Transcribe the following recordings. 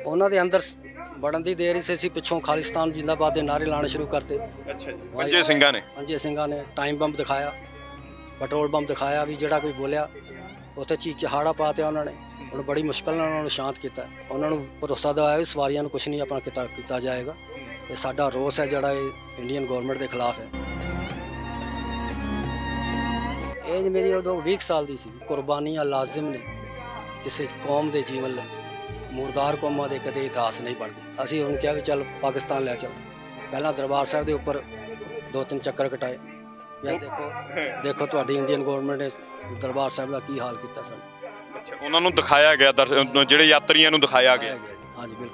ਉਹਨਾਂ ਦੇ ਅੰਦਰ ਵੜਨ ਦੀ ਦੇਰ ਹੀ ਸੀ, ਪਿੱਛੋਂ ਖਾਲਿਸਤਾਨ ਜਿੰਦਾਬਾਦ ਦੇ ਨਾਰੇ ਲਾਣੇ ਸ਼ੁਰੂ ਕਰਤੇ। ਅੱਛਾ ਜੀ, ਪੰਜੇ ਸਿੰਘਾਂ ਨੇ ਟਾਈਮ ਬੰਬ ਦਿਖਾਇਆ, ਪੈਟਰੋਲ ਬੰਬ ਦਿਖਾਇਆ, ਵੀ ਜਿਹੜਾ ਕੋਈ ਬੋਲਿਆ ਉੱਥੇ ਚੀਕ ਚਹਾੜਾ ਪਾ ਤਿਆ ਉਹਨਾਂ ਨੇ। ਹੁਣ ਬੜੀ ਮੁਸ਼ਕਲ ਨਾਲ ਉਹਨਾਂ ਨੂੰ ਸ਼ਾਂਤ ਕੀਤਾ। ਉਹਨਾਂ ਨੂੰ ਭਰੋਸਾ ਦਿਵਾਇਆ ਵੀ ਸਵਾਰੀਆਂ ਨੂੰ ਕੁਛ ਨਹੀਂ ਆਪਣਾ ਕੀਤਾ ਜਾਏਗਾ। ਇਹ ਸਾਡਾ ਰੋਸ ਹੈ ਜਿਹੜਾ ਇਹ ਇੰਡੀਅਨ ਗੌਰਮੈਂਟ ਦੇ ਖਿਲਾਫ ਹੈ। ਏਜ ਮੇਰੀ ਉਦੋਂ 20 ਸਾਲ ਦੀ ਸੀ। ਕੁਰਬਾਨੀਆਂ ਲਾਜ਼ਮ ਨੇ ਕਿਸੇ ਕੌਮ ਦੇ ਜੀਵਨ ਲਈ। ਮੁਰਦਾਰ ਕੌਮਾਂ ਦੇ ਕਦੇ ਇਤਿਹਾਸ ਨਹੀਂ ਬਣਦੇ। ਅਸੀਂ ਹੁਣ ਕਿਹਾ ਵੀ ਚੱਲ ਪਾਕਿਸਤਾਨ ਲੈ ਚੱਲ। ਪਹਿਲਾਂ ਦਰਬਾਰ ਸਾਹਿਬ ਦੇ ਉੱਪਰ 2-3 ਚੱਕਰ ਕਟਾਏ। ਯਾਰ ਦੇਖੋ ਤੁਹਾਡੀ ਇੰਡੀਅਨ ਗੌਰਮੈਂਟ ਨੇ ਦਰਬਾਰ ਸਾਹਿਬ ਦਾ ਕੀ ਹਾਲ ਕੀਤਾ ਸਾਨੂੰ। ਅੱਛਾ, ਉਹਨਾਂ ਨੂੰ ਦਿਖਾਇਆ ਗਿਆ, ਜਿਹੜੇ ਯਾਤਰੀਆਂ ਨੂੰ ਦਿਖਾਇਆ ਗਿਆ। ਹਾਂਜੀ ਬਿਲकुल।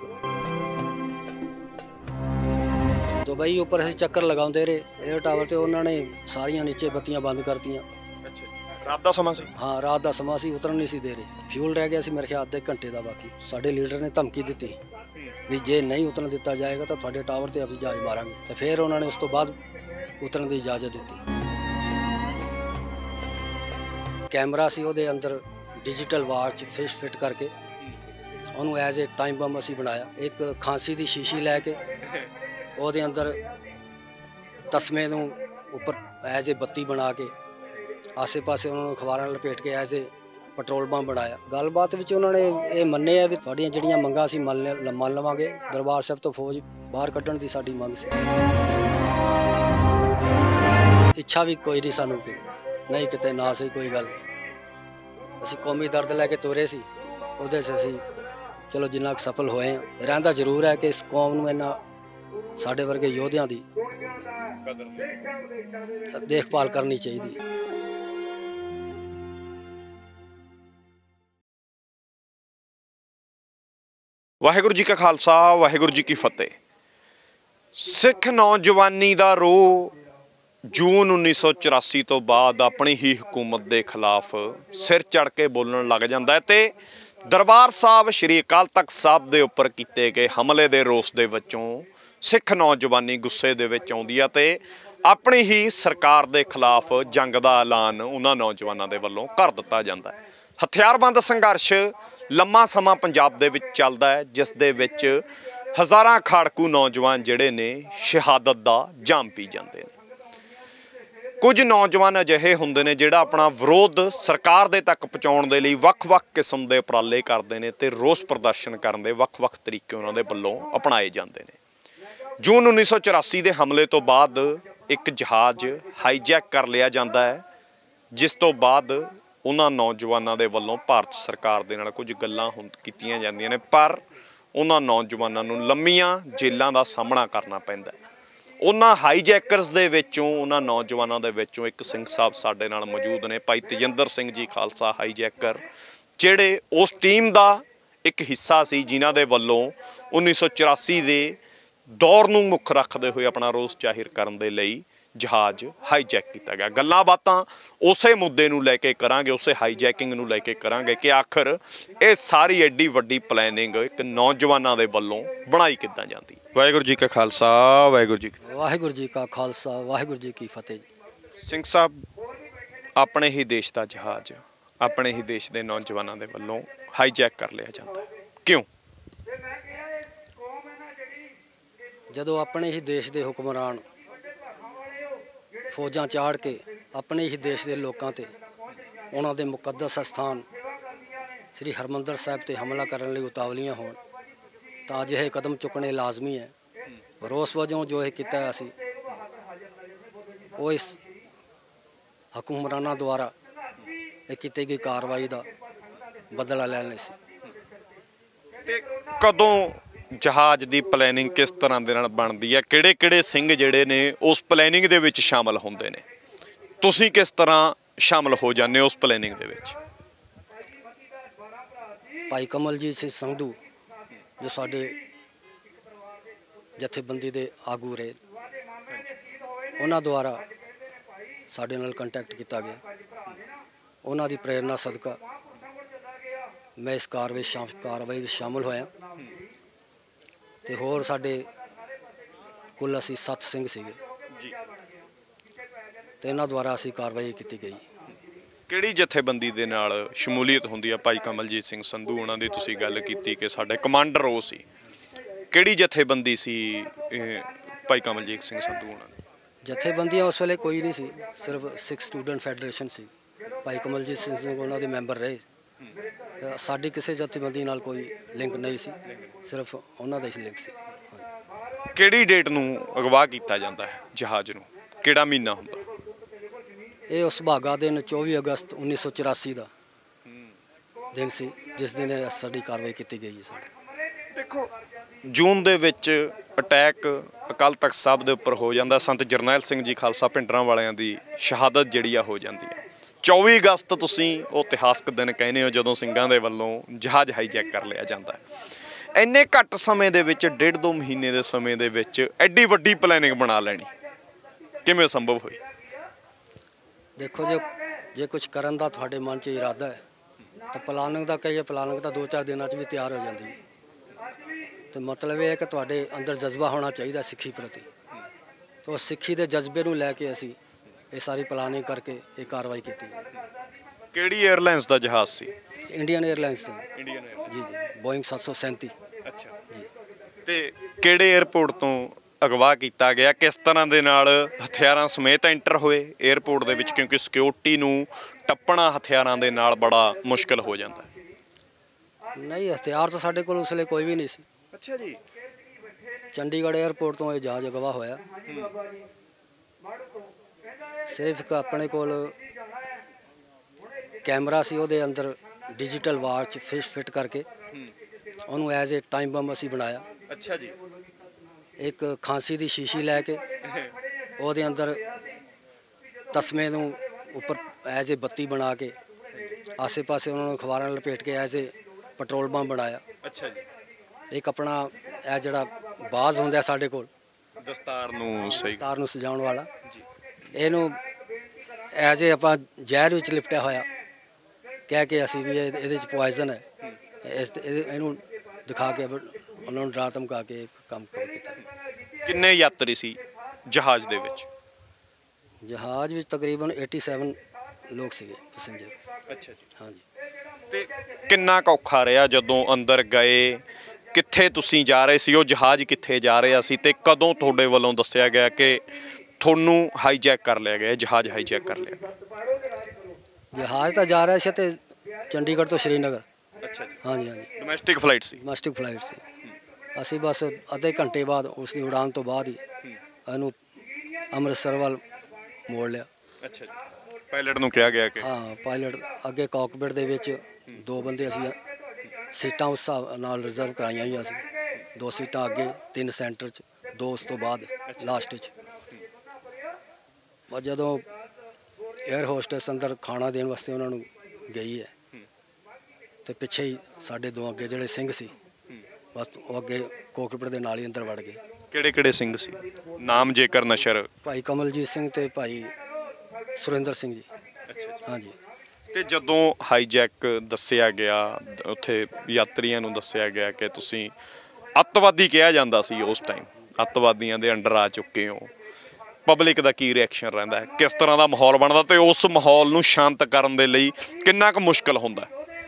ਦੁਬਈ ਉੱਪਰ ਅਸੀਂ ਚੱਕਰ ਲਗਾਉਂਦੇ ਰਹੇ 에ਅਰ ਟਾਵਰ ਤੇ, ਉਹਨਾਂ ਨੇ ਸਾਰੀਆਂ ਨੀਚੇ ਬੱਤੀਆਂ ਬੰਦ ਕਰਤੀਆਂ। ਰਾਤ ਦਾ ਸਮਾਂ ਸੀ। ਹਾਂ, ਰਾਤ ਦਾ ਸਮਾਂ ਸੀ, ਉਤਰਨ ਨਹੀਂ ਸੀ ਦੇ ਰਹੇ। ਫਿਊਲ ਰਹਿ ਗਿਆ ਸੀ ਮੇਰੇ ਖਿਆਲ ਅੱਧੇ ਘੰਟੇ ਦਾ। ਬਾਕੀ ਸਾਡੇ ਲੀਡਰ ਨੇ ਧਮਕੀ ਦਿੱਤੀ ਵੀ ਜੇ ਨਹੀਂ ਉਤਰਨ ਦਿੱਤਾ ਜਾਏਗਾ ਤਾਂ ਤੁਹਾਡੇ ਟਾਵਰ ਤੇ ਅਸੀਂ ਜਾਜ ਮਾਰਾਂਗੇ। ਤੇ ਫਿਰ ਉਹਨਾਂ ਨੇ ਉਸ ਤੋਂ ਬਾਅਦ ਉਤਰਨ ਦੀ ਇਜਾਜ਼ਤ ਦਿੱਤੀ। ਕੈਮਰਾ ਸੀ ਉਹਦੇ ਅੰਦਰ, ਡਿਜੀਟਲ ਵਾਚ ਫਿਟ ਕਰਕੇ ਉਹਨੂੰ ਐਜ਼ ਏ ਟਾਈਮ ਬੰਬ ਅਸੀਂ ਬਣਾਇਆ। ਇੱਕ ਖਾਂਸੀ ਦੀ ਸ਼ੀਸ਼ੀ ਲੈ ਕੇ ਉਹਦੇ ਅੰਦਰ ਤਸਮੇ ਨੂੰ ਉੱਪਰ ਐਜ਼ ਏ ਬੱਤੀ ਬਣਾ ਕੇ ਆਸੇ ਪਾਸੇ ਉਹਨਾਂ ਨੂੰ ਅਖਬਾਰਾਂ ਲਪੇਟ ਕੇ ਐਜ਼ ਏ ਪੈਟਰੋਲ ਬੰਬ ਬਣਾਇਆ। ਗੱਲਬਾਤ ਵਿੱਚ ਉਹਨਾਂ ਨੇ ਇਹ ਮੰਨੇ ਆ ਵੀ ਤੁਹਾਡੀਆਂ ਜਿਹੜੀਆਂ ਮੰਗਾਂ ਅਸੀਂ ਮੰਨ ਲਵਾਂਗੇ। ਦਰਬਾਰ ਸਾਹਿਬ ਤੋਂ ਫੌਜ ਬਾਹਰ ਕੱਢਣ ਦੀ ਸਾਡੀ ਮੰਗ ਸੀ। ਇੱਛਾ ਵੀ ਕੋਈ ਨਹੀਂ ਸਾਨੂੰ ਕਿ ਨਹੀਂ ਕਿਤੇ ਨਾ ਸਹੀ ਕੋਈ ਗੱਲ। ਅਸੀਂ ਕੌਮੀ ਦਰਦ ਲੈ ਕੇ ਤੁਰੇ ਸੀ, ਉਹਦੇ 'ਚ ਅਸੀਂ ਚਲੋ ਜਿੰਨਾ ਕੁ ਸਫਲ ਹੋਏ ਹਾਂ। ਰਹਿੰਦਾ ਜ਼ਰੂਰ ਹੈ ਕਿ ਇਸ ਕੌਮ ਨੂੰ ਇਹਨਾਂ ਸਾਡੇ ਵਰਗੇ ਯੋਧਿਆਂ ਦੀ ਦੇਖਭਾਲ ਕਰਨੀ ਚਾਹੀਦੀ ਹੈ। ਵਾਹਿਗੁਰੂ ਜੀ ਕਾ ਖਾਲਸਾ, ਵਾਹਿਗੁਰੂ ਜੀ ਕੀ ਫਤਿਹ। ਸਿੱਖ ਨੌਜਵਾਨੀ ਦਾ ਰੋਹ ਜੂਨ 1984 ਤੋਂ ਬਾਅਦ ਆਪਣੀ ਹੀ ਹਕੂਮਤ ਦੇ ਖਿਲਾਫ ਸਿਰ ਚੜ੍ਹ ਕੇ ਬੋਲਣ ਲੱਗ ਜਾਂਦਾ ਹੈ ਤੇ ਦਰਬਾਰ ਸਾਹਿਬ ਸ਼੍ਰੀ ਅਕਾਲ ਤਖਤ ਸਾਹਿਬ ਦੇ ਉੱਪਰ ਕੀਤੇ ਗਏ ਹਮਲੇ ਦੇ ਰੋਸ ਦੇ ਵਿੱਚੋਂ ਸਿੱਖ ਨੌਜਵਾਨੀ ਗੁੱਸੇ ਦੇ ਵਿੱਚ ਆਉਂਦੀ ਹੈ ਤੇ ਆਪਣੀ ਹੀ ਸਰਕਾਰ ਦੇ ਖਿਲਾਫ ਜੰਗ ਦਾ ਐਲਾਨ ਉਹਨਾਂ ਨੌਜਵਾਨਾਂ ਦੇ ਵੱਲੋਂ ਕਰ ਦਿੱਤਾ ਜਾਂਦਾ ਹੈ। ਹਥਿਆਰਬੰਦ ਸੰਘਰਸ਼ ਲੰਮਾ ਸਮਾਂ ਪੰਜਾਬ ਦੇ ਵਿੱਚ ਚੱਲਦਾ ਹੈ, ਜਿਸ ਦੇ ਵਿੱਚ ਹਜ਼ਾਰਾਂ ਖਾੜਕੂ ਨੌਜਵਾਨ ਜਿਹੜੇ ਨੇ ਸ਼ਹਾਦਤ ਦਾ ਜਾਮ ਪੀ ਜਾਂਦੇ ਨੇ। ਕੁਝ ਨੌਜਵਾਨ ਅਜਿਹੇ ਹੁੰਦੇ ਨੇ ਜਿਹੜਾ ਆਪਣਾ ਵਿਰੋਧ ਸਰਕਾਰ ਦੇ ਤੱਕ ਪਹੁੰਚਾਉਣ ਦੇ ਲਈ ਵੱਖ-ਵੱਖ ਕਿਸਮ ਦੇ ਉਪਰਾਲੇ ਕਰਦੇ ਨੇ ਤੇ ਰੋਸ ਪ੍ਰਦਰਸ਼ਨ ਕਰਨ ਦੇ ਵੱਖ-ਵੱਖ ਤਰੀਕੇ ਉਹਨਾਂ ਦੇ ਵੱਲੋਂ ਅਪਣਾਏ ਜਾਂਦੇ ਨੇ। ਜੂਨ 1984 ਦੇ ਹਮਲੇ ਤੋਂ ਬਾਅਦ ਇੱਕ ਜਹਾਜ਼ ਹਾਈਜੈਕ ਕਰ ਲਿਆ ਜਾਂਦਾ ਹੈ, ਜਿਸ ਤੋਂ ਬਾਅਦ ਉਹਨਾਂ ਨੌਜਵਾਨਾਂ ਦੇ ਵੱਲੋਂ ਭਾਰਤ ਸਰਕਾਰ ਦੇ ਨਾਲ ਕੁਝ ਗੱਲਾਂ ਕੀਤੀਆਂ ਜਾਂਦੀਆਂ ਨੇ, ਪਰ ਉਹਨਾਂ ਨੌਜਵਾਨਾਂ ਨੂੰ ਲੰਮੀਆਂ ਜੇਲ੍ਹਾਂ ਦਾ ਸਾਹਮਣਾ ਕਰਨਾ ਪੈਂਦਾ ਹੈ। ਉਹਨਾਂ ਹਾਈਜੈਕਰਸ ਦੇ ਵਿੱਚੋਂ, ਉਹਨਾਂ ਨੌਜਵਾਨਾਂ ਦੇ ਵਿੱਚੋਂ ਇੱਕ ਸਿੰਘ ਸਾਹਿਬ ਸਾਡੇ ਨਾਲ ਮੌਜੂਦ ਨੇ, ਭਾਈ ਤੇਜਿੰਦਰ ਸਿੰਘ ਜੀ ਖਾਲਸਾ ਹਾਈਜੈਕਰ, ਜਿਹੜੇ ਉਸ ਟੀਮ ਦਾ ਇੱਕ ਹਿੱਸਾ ਸੀ ਜਿਨ੍ਹਾਂ ਦੇ ਵੱਲੋਂ 1984 ਦੇ ਦੌਰ ਨੂੰ ਮੁੱਖ ਰੱਖਦੇ ਹੋਏ ਆਪਣਾ ਰੋਸ ਜ਼ਾਹਿਰ ਕਰਨ ਦੇ ਲਈ ਜਹਾਜ਼ ਹਾਈਜੈਕ ਕੀਤਾ ਗਿਆ। ਗੱਲਾਂ ਬਾਤਾਂ ਉਸੇ ਮੁੱਦੇ ਨੂੰ ਲੈ ਕੇ ਕਰਾਂਗੇ, ਉਸੇ ਹਾਈਜੈਕਿੰਗ ਨੂੰ ਲੈ ਕੇ ਕਰਾਂਗੇ ਕਿ ਆਖਰ ਇਹ ਸਾਰੀ ਐਡੀ ਵੱਡੀ ਪਲੈਨਿੰਗ ਇੱਕ ਨੌਜਵਾਨਾਂ ਦੇ ਵੱਲੋਂ ਬਣਾਈ ਕਿੱਦਾਂ ਜਾਂਦੀ। ਵਾਹਿਗੁਰੂ ਜੀ ਕਾ ਖਾਲਸਾ, ਵਾਹਿਗੁਰੂ ਜੀ ਕਾ ਖਾਲਸਾ, ਵਾਹਿਗੁਰੂ ਜੀ ਕੀ ਫਤਿਹ। ਸਿੰਘ ਸਾਹਿਬ, ਆਪਣੇ ਹੀ ਦੇਸ਼ ਦਾ ਜਹਾਜ਼ ਆਪਣੇ ਹੀ ਦੇਸ਼ ਦੇ ਨੌਜਵਾਨਾਂ ਦੇ ਵੱਲੋਂ ਹਾਈਜੈਕ ਕਰ ਲਿਆ ਜਾਂਦਾ, ਕਿਉਂ? ਜਦੋਂ ਆਪਣੇ ਹੀ ਦੇਸ਼ ਦੇ ਹੁਕਮਰਾਨ ਫੌਜਾਂ ਚਾੜ ਕੇ ਆਪਣੇ ਹੀ ਦੇਸ਼ ਦੇ ਲੋਕਾਂ ਤੇ ਉਹਨਾਂ ਦੇ ਮੁਕੱਦਸ ਸਥਾਨ ਸ੍ਰੀ ਹਰਿਮੰਦਰ ਸਾਹਿਬ ਤੇ ਹਮਲਾ ਕਰਨ ਲਈ ਉਤਾਵਲੀਆਂ ਹੋਣ ਤਾਂ ਅਜਿਹੇ ਕਦਮ ਚੁੱਕਣੇ ਲਾਜ਼ਮੀ ਹੈ। ਰੋਸ ਵਜੋਂ ਜੋ ਇਹ ਕੀਤਾ ਅਸੀਂ ਉਹ ਇਸ ਹੁਕਮਰਾਨਾਂ ਦੁਆਰਾ ਇਹ ਕੀਤੀ ਗਈ ਕਾਰਵਾਈ ਦਾ ਬਦਲਾ ਲੈਣ ਲਈ ਸੀ। ਤੇ ਕਦੋਂ ਜਹਾਜ਼ ਦੀ ਪਲੈਨਿੰਗ ਕਿਸ ਤਰ੍ਹਾਂ ਦੇ ਨਾਲ ਬਣਦੀ ਹੈ? ਕਿਹੜੇ ਸਿੰਘ ਜਿਹੜੇ ਨੇ ਉਸ ਪਲੈਨਿੰਗ ਦੇ ਵਿੱਚ ਸ਼ਾਮਲ ਹੁੰਦੇ ਨੇ? ਤੁਸੀਂ ਕਿਸ ਤਰ੍ਹਾਂ ਸ਼ਾਮਲ ਹੋ ਜਾਂਦੇ ਹੋ ਉਸ ਪਲੈਨਿੰਗ ਦੇ ਵਿੱਚ? ਭਾਈ ਕਮਲਜੀਤ ਸਿੰਘ ਸੰਧੂ ਜੋ ਸਾਡੇ ਜਥੇਬੰਦੀ ਦੇ ਆਗੂ ਰਹੇ, ਉਹਨਾਂ ਦੁਆਰਾ ਸਾਡੇ ਨਾਲ ਕੰਟੈਕਟ ਕੀਤਾ ਗਿਆ। ਉਹਨਾਂ ਦੀ ਪ੍ਰੇਰਨਾ ਸਦਕਾ ਮੈਂ ਇਸ ਕਾਰਵਾਈ ਵਿੱਚ ਸ਼ਾਮਲ ਹੋਇਆ ਤੇ ਹੋਰ ਸਾਡੇ ਕੁੱਲ ਅਸੀਂ 7 ਸਿੰਘ ਸੀਗੇ ਜੀ ਤੇ ਇਹਨਾਂ ਦੁਆਰਾ ਅਸੀਂ ਕਾਰਵਾਈ ਕੀਤੀ ਗਈ। ਕਿਹੜੀ ਜਥੇਬੰਦੀ ਦੇ ਨਾਲ ਸ਼ਮੂਲੀਅਤ ਹੁੰਦੀ ਆ? ਭਾਈ ਕਮਲਜੀਤ ਸਿੰਘ ਸੰਧੂ ਉਹਨਾਂ ਦੀ ਤੁਸੀਂ ਗੱਲ ਕੀਤੀ ਕਿ ਸਾਡੇ ਕਮਾਂਡਰ ਉਹ ਸੀ, ਕਿਹੜੀ ਜਥੇਬੰਦੀ ਸੀ ਭਾਈ ਕਮਲਜੀਤ ਸਿੰਘ ਸੰਧੂ ਉਹਨਾਂ ਦੀ? ਜਥੇਬੰਦੀਆਂ ਉਸ ਵੇਲੇ ਕੋਈ ਨਹੀਂ ਸੀ, ਸਿਰਫ ਸਿੱਖ ਸਟੂਡੈਂਟ ਫੈਡਰੇਸ਼ਨ ਸੀ। ਭਾਈ ਕਮਲਜੀਤ ਸਿੰਘ ਉਹਨਾਂ ਦੇ ਮੈਂਬਰ ਰਹੇ। ਸਾਡੀ ਕਿਸੇ ਜਥੇਬੰਦੀ ਨਾਲ ਕੋਈ ਲਿੰਕ ਨਹੀਂ ਸੀ, ਸਿਰਫ ਉਹਨਾਂ ਦਾ ਹੀ ਲਿੰਕ ਸੀ। ਕਿਹੜੀ ਡੇਟ ਨੂੰ ਅਗਵਾ ਕੀਤਾ ਜਾਂਦਾ ਹੈ ਜਹਾਜ਼ ਨੂੰ? ਕਿਹੜਾ ਮਹੀਨਾ ਹੁੰਦਾ? ਇਹ ਉਸ ਸੁਭਾਗਾ ਦਿਨ 24 ਅਗਸਤ 1984 ਦਾ ਦਿਨ ਸੀ, ਜਿਸ ਦਿਨ ਸਾਡੀ ਕਾਰਵਾਈ ਕੀਤੀ ਗਈ ਹੈ। ਸਾਡੀ ਦੇਖੋ, ਜੂਨ ਦੇ ਵਿੱਚ ਅਟੈਕ ਅਕਾਲ ਤਖਤ ਸਾਹਿਬ ਦੇ ਉੱਪਰ ਹੋ ਜਾਂਦਾ। ਸੰਤ ਜਰਨੈਲ ਸਿੰਘ ਜੀ ਖਾਲਸਾ ਭਿੰਡਰਾਂ ਵਾਲਿਆਂ ਦੀ ਸ਼ਹਾਦਤ ਜਿਹੜੀ ਆ ਹੋ ਜਾਂਦੀ ਹੈ। 24 ਅਗਸਤ ਤੁਸੀਂ ਉਹ ਇਤਿਹਾਸਕ ਦਿਨ ਕਹਿੰਦੇ ਹੋ ਜਦੋਂ ਸਿੰਘਾਂ ਦੇ ਵੱਲੋਂ ਜਹਾਜ਼ ਹਾਈਜੈਕ ਕਰ ਲਿਆ ਜਾਂਦਾ ਹੈ। ਇੰਨੇ ਘੱਟ ਸਮੇਂ ਦੇ ਵਿੱਚ, 1.5-2 ਮਹੀਨੇ ਦੇ ਸਮੇਂ ਦੇ ਵਿੱਚ ਐਡੀ ਵੱਡੀ ਪਲੈਨਿੰਗ ਬਣਾ ਲੈਣੀ ਕਿਵੇਂ ਸੰਭਵ ਹੋਈ? ਦੇਖੋ, ਜੇ ਕੁਝ ਕਰਨ ਦਾ ਤੁਹਾਡੇ ਮਨ 'ਚ ਇਰਾਦਾ ਹੈ ਤਾਂ ਪਲਾਨਿੰਗ ਦਾ ਕਹੀਏ, ਪਲਾਨਿੰਗ ਤਾਂ 2-4 ਦਿਨਾਂ 'ਚ ਵੀ ਤਿਆਰ ਹੋ ਜਾਂਦੀ ਹੈ। ਤੇ ਮਤਲਬ ਇਹ ਹੈ ਕਿ ਤੁਹਾਡੇ ਅੰਦਰ ਜਜ਼ਬਾ ਹੋਣਾ ਚਾਹੀਦਾ ਸਿੱਖੀ ਪ੍ਰਤੀ। ਤਾਂ ਉਸ ਸਿੱਖੀ ਦੇ ਜਜ਼ਬੇ ਨੂੰ ਲੈ ਕੇ ਅਸੀਂ ਇਹ ਸਾਰੀ ਪਲਾਨਿੰਗ ਕਰਕੇ ਇਹ ਕਾਰਵਾਈ ਕੀਤੀ। ਕਿਹੜੀ 에ਅਰਲਾਈਨਸ ਦਾ ਜਹਾਜ਼ ਸੀ? ਇੰਡੀਅਨ 에ਅਰਲਾਈਨਸ ਸੀ। Indian airlines. ਜੀ ਜੀ, ਬੋਇੰਗ 737। ਅੱਛਾ ਜੀ। ਤੇ ਕਿਹੜੇ 에ਅਰਪੋਰਟ ਤੋਂ ਅਗਵਾ ਕੀਤਾ ਗਿਆ? ਕਿਸ ਤਰ੍ਹਾਂ ਦੇ ਨਾਲ ਹਥਿਆਰਾਂ ਸਮੇਤ ਐਂਟਰ ਹੋਏ 에ਅਰਪੋਰਟ ਦੇ ਵਿੱਚ? ਕਿਉਂਕਿ ਸਿਕਿਉਰਿਟੀ ਨੂੰ ਟੱਪਣਾ ਹਥਿਆਰਾਂ ਦੇ ਨਾਲ ਬੜਾ ਮੁਸ਼ਕਲ ਹੋ ਜਾਂਦਾ। ਨਹੀਂ, ਹਥਿਆਰ ਤਾਂ ਸਾਡੇ ਕੋਲ ਉਸ ਵੇਲੇ ਕੋਈ ਵੀ ਨਹੀਂ ਸੀ। ਅੱਛਾ ਜੀ। ਚੰਡੀਗੜ੍ਹ 에ਅਰਪੋਰਟ ਤੋਂ ਇਹ ਜਹਾਜ਼ ਅਗਵਾ ਹੋਇਆ। ਸਿਰਫ ਇੱਕ ਆਪਣੇ ਕੋਲ ਕੈਮਰਾ ਸੀ, ਉਹਦੇ ਅੰਦਰ ਡਿਜੀਟਲ ਵਾਚ ਫਿਟ ਕਰਕੇ ਉਹਨੂੰ ਐਜ਼ ਏ ਟਾਈਮ ਬੰਬ ਅਸੀਂ ਬਣਾਇਆ। ਅੱਛਾ ਜੀ। ਇੱਕ ਖਾਂਸੀ ਦੀ ਸ਼ੀਸ਼ੀ ਲੈ ਕੇ ਉਹਦੇ ਅੰਦਰ ਤਸਮੇ ਨੂੰ ਉੱਪਰ ਐਜ਼ ਏ ਬੱਤੀ ਬਣਾ ਕੇ ਆਸੇ-ਪਾਸੇ ਉਹਨਾਂ ਨੂੰ ਅਖਬਾਰਾਂ ਨਾਲ ਲਪੇਟ ਕੇ ਐਜ਼ ਏ ਪੈਟਰੋਲ ਬੰਬ ਬਣਾਇਆ। ਅੱਛਾ ਜੀ। ਇੱਕ ਆਪਣਾ ਇਹ ਜਿਹੜਾ ਬਾਜ਼ ਹੁੰਦਾ ਸਾਡੇ ਕੋਲ, ਦਸਤਾਰ ਨੂੰ ਸਜਾਉਣ ਵਾਲਾ ਜੀ, ਇਹਨੂੰ ਐਜ਼ ਏ ਆਪਾਂ ਜ਼ਹਿਰ ਵਿੱਚ ਲਿਪਟਿਆ ਹੋਇਆ ਕਹਿ ਕੇ ਅਸੀਂ ਵੀ ਇਹਦੇ 'ਚ ਪੋਇਜ਼ਨ ਹੈ, ਇਹਨੂੰ ਦਿਖਾ ਕੇ ਉਹਨਾਂ ਨੂੰ ਡਰਾ ਧਮਕਾ ਕੇ ਇੱਕ ਕੰਮ ਕੀਤਾ। ਕਿੰਨੇ ਯਾਤਰੀ ਸੀ ਜਹਾਜ਼ ਦੇ ਵਿੱਚ? ਜਹਾਜ਼ ਵਿੱਚ ਤਕਰੀਬਨ 87 ਲੋਕ ਸੀਗੇ ਪੈਸੇਂਜਰ। ਅੱਛਾ ਜੀ। ਹਾਂਜੀ। ਤੇ ਕਿੰਨਾ ਕੁ ਔਖਾ ਰਿਹਾ ਜਦੋਂ ਅੰਦਰ ਗਏ? ਕਿੱਥੇ ਤੁਸੀਂ ਜਾ ਰਹੇ ਸੀ? ਉਹ ਜਹਾਜ਼ ਕਿੱਥੇ ਜਾ ਰਿਹਾ ਸੀ? ਤੇ ਕਦੋਂ ਤੁਹਾਡੇ ਵੱਲੋਂ ਦੱਸਿਆ ਗਿਆ ਕਿ ਤੁਹਾਨੂੰ ਹਾਈਜੈਕ ਕਰ ਲਿਆ ਗਿਆ, ਜਹਾਜ਼ ਹਾਈਜੈਕ ਕਰ ਲਿਆ ਗਿਆ? ਜਹਾਜ਼ ਤਾਂ ਜਾ ਰਿਹਾ ਸੀ ਤੇ ਚੰਡੀਗੜ੍ਹ ਤੋਂ ਸ਼੍ਰੀਨਗਰ। ਅੱਛਾ ਜੀ। ਹਾਂਜੀ ਹਾਂਜੀ, ਡੋਮੈਸਟਿਕ ਫਲਾਈਟ ਸੀ? ਡੋਮੈਸਟਿਕ ਫਲਾਈਟ ਸੀ। ਅਸੀਂ ਬਸ ਅੱਧੇ ਘੰਟੇ ਬਾਅਦ ਉਸ ਦੀ ਉਡਾਨ ਤੋਂ ਬਾਅਦ ਹੀ ਇਹਨੂੰ ਅੰਮ੍ਰਿਤਸਰ ਵੱਲ ਮੋੜ ਲਿਆ। ਅੱਛਾ ਜੀ। ਪਾਇਲਟ ਨੂੰ ਕਿਹਾ ਗਿਆ ਕਿ ਹਾਂ, ਪਾਇਲਟ ਅੱਗੇ ਕਾਕਪਿਟ ਦੇ ਵਿੱਚ 2 ਬੰਦੇ ਅਸੀਂ ਸੀਟਾਂ ਉਸ ਹਿਸਾਬ ਨਾਲ ਰਿਜ਼ਰਵ ਕਰਾਈਆਂ ਹੋਈਆਂ ਸੀ। 2 ਸੀਟਾਂ ਅੱਗੇ, 3 ਸੈਂਟਰ 'ਚ, 2 ਉਸ ਤੋਂ ਬਾਅਦ ਲਾਸਟ 'ਚ। ਜਦੋਂ 에ਅਰ ਹੋਸਟੈਸ ਅੰਦਰ ਖਾਣਾ ਦੇਣ ਵਾਸਤੇ ਉਹਨਾਂ ਨੂੰ ਗਈ ਹੈ ਤੇ ਪਿੱਛੇ ਹੀ ਸਾਡੇ 2 ਅੱਗੇ ਜਿਹੜੇ ਸਿੰਘ ਸੀ, ਬਸ ਉਹ ਅੱਗੇ ਕੋਕਪਿਟ ਦੇ ਨਾਲ ਹੀ ਅੰਦਰ ਵੜ ਗਏ। ਕਿਹੜੇ ਸਿੰਘ ਸੀ? ਨਾਮ ਜੇਕਰ ਨਸ਼ਰ? ਭਾਈ ਕਮਲਜੀਤ ਸਿੰਘ ਤੇ ਭਾਈ ਸੁਰਿੰਦਰ ਸਿੰਘ ਜੀ। ਅੱਛਾ ਜੀ। ਹਾਂਜੀ। ਤੇ ਜਦੋਂ ਹਾਈਜੈਕ ਦੱਸਿਆ ਗਿਆ, ਉੱਥੇ ਯਾਤਰੀਆਂ ਨੂੰ ਦੱਸਿਆ ਗਿਆ ਕਿ ਤੁਸੀਂ ਅੱਤਵਾਦੀ ਕਿਹਾ ਜਾਂਦਾ ਸੀ ਉਸ ਟਾਈਮ, ਅੱਤਵਾਦੀਆਂ ਦੇ ਅੰਡਰ ਆ ਚੁੱਕੇ ਹੋ, ਪਬਲਿਕ ਦਾ ਕੀ ਰਿਐਕਸ਼ਨ ਰਹਿੰਦਾ ਹੈ? ਕਿਸ ਤਰ੍ਹਾਂ ਦਾ ਮਾਹੌਲ ਬਣਦਾ ਤੇ ਉਸ ਮਾਹੌਲ ਨੂੰ ਸ਼ਾਂਤ ਕਰਨ ਦੇ ਲਈ ਕਿੰਨਾ ਕੁ ਮੁਸ਼ਕਲ ਹੁੰਦਾ?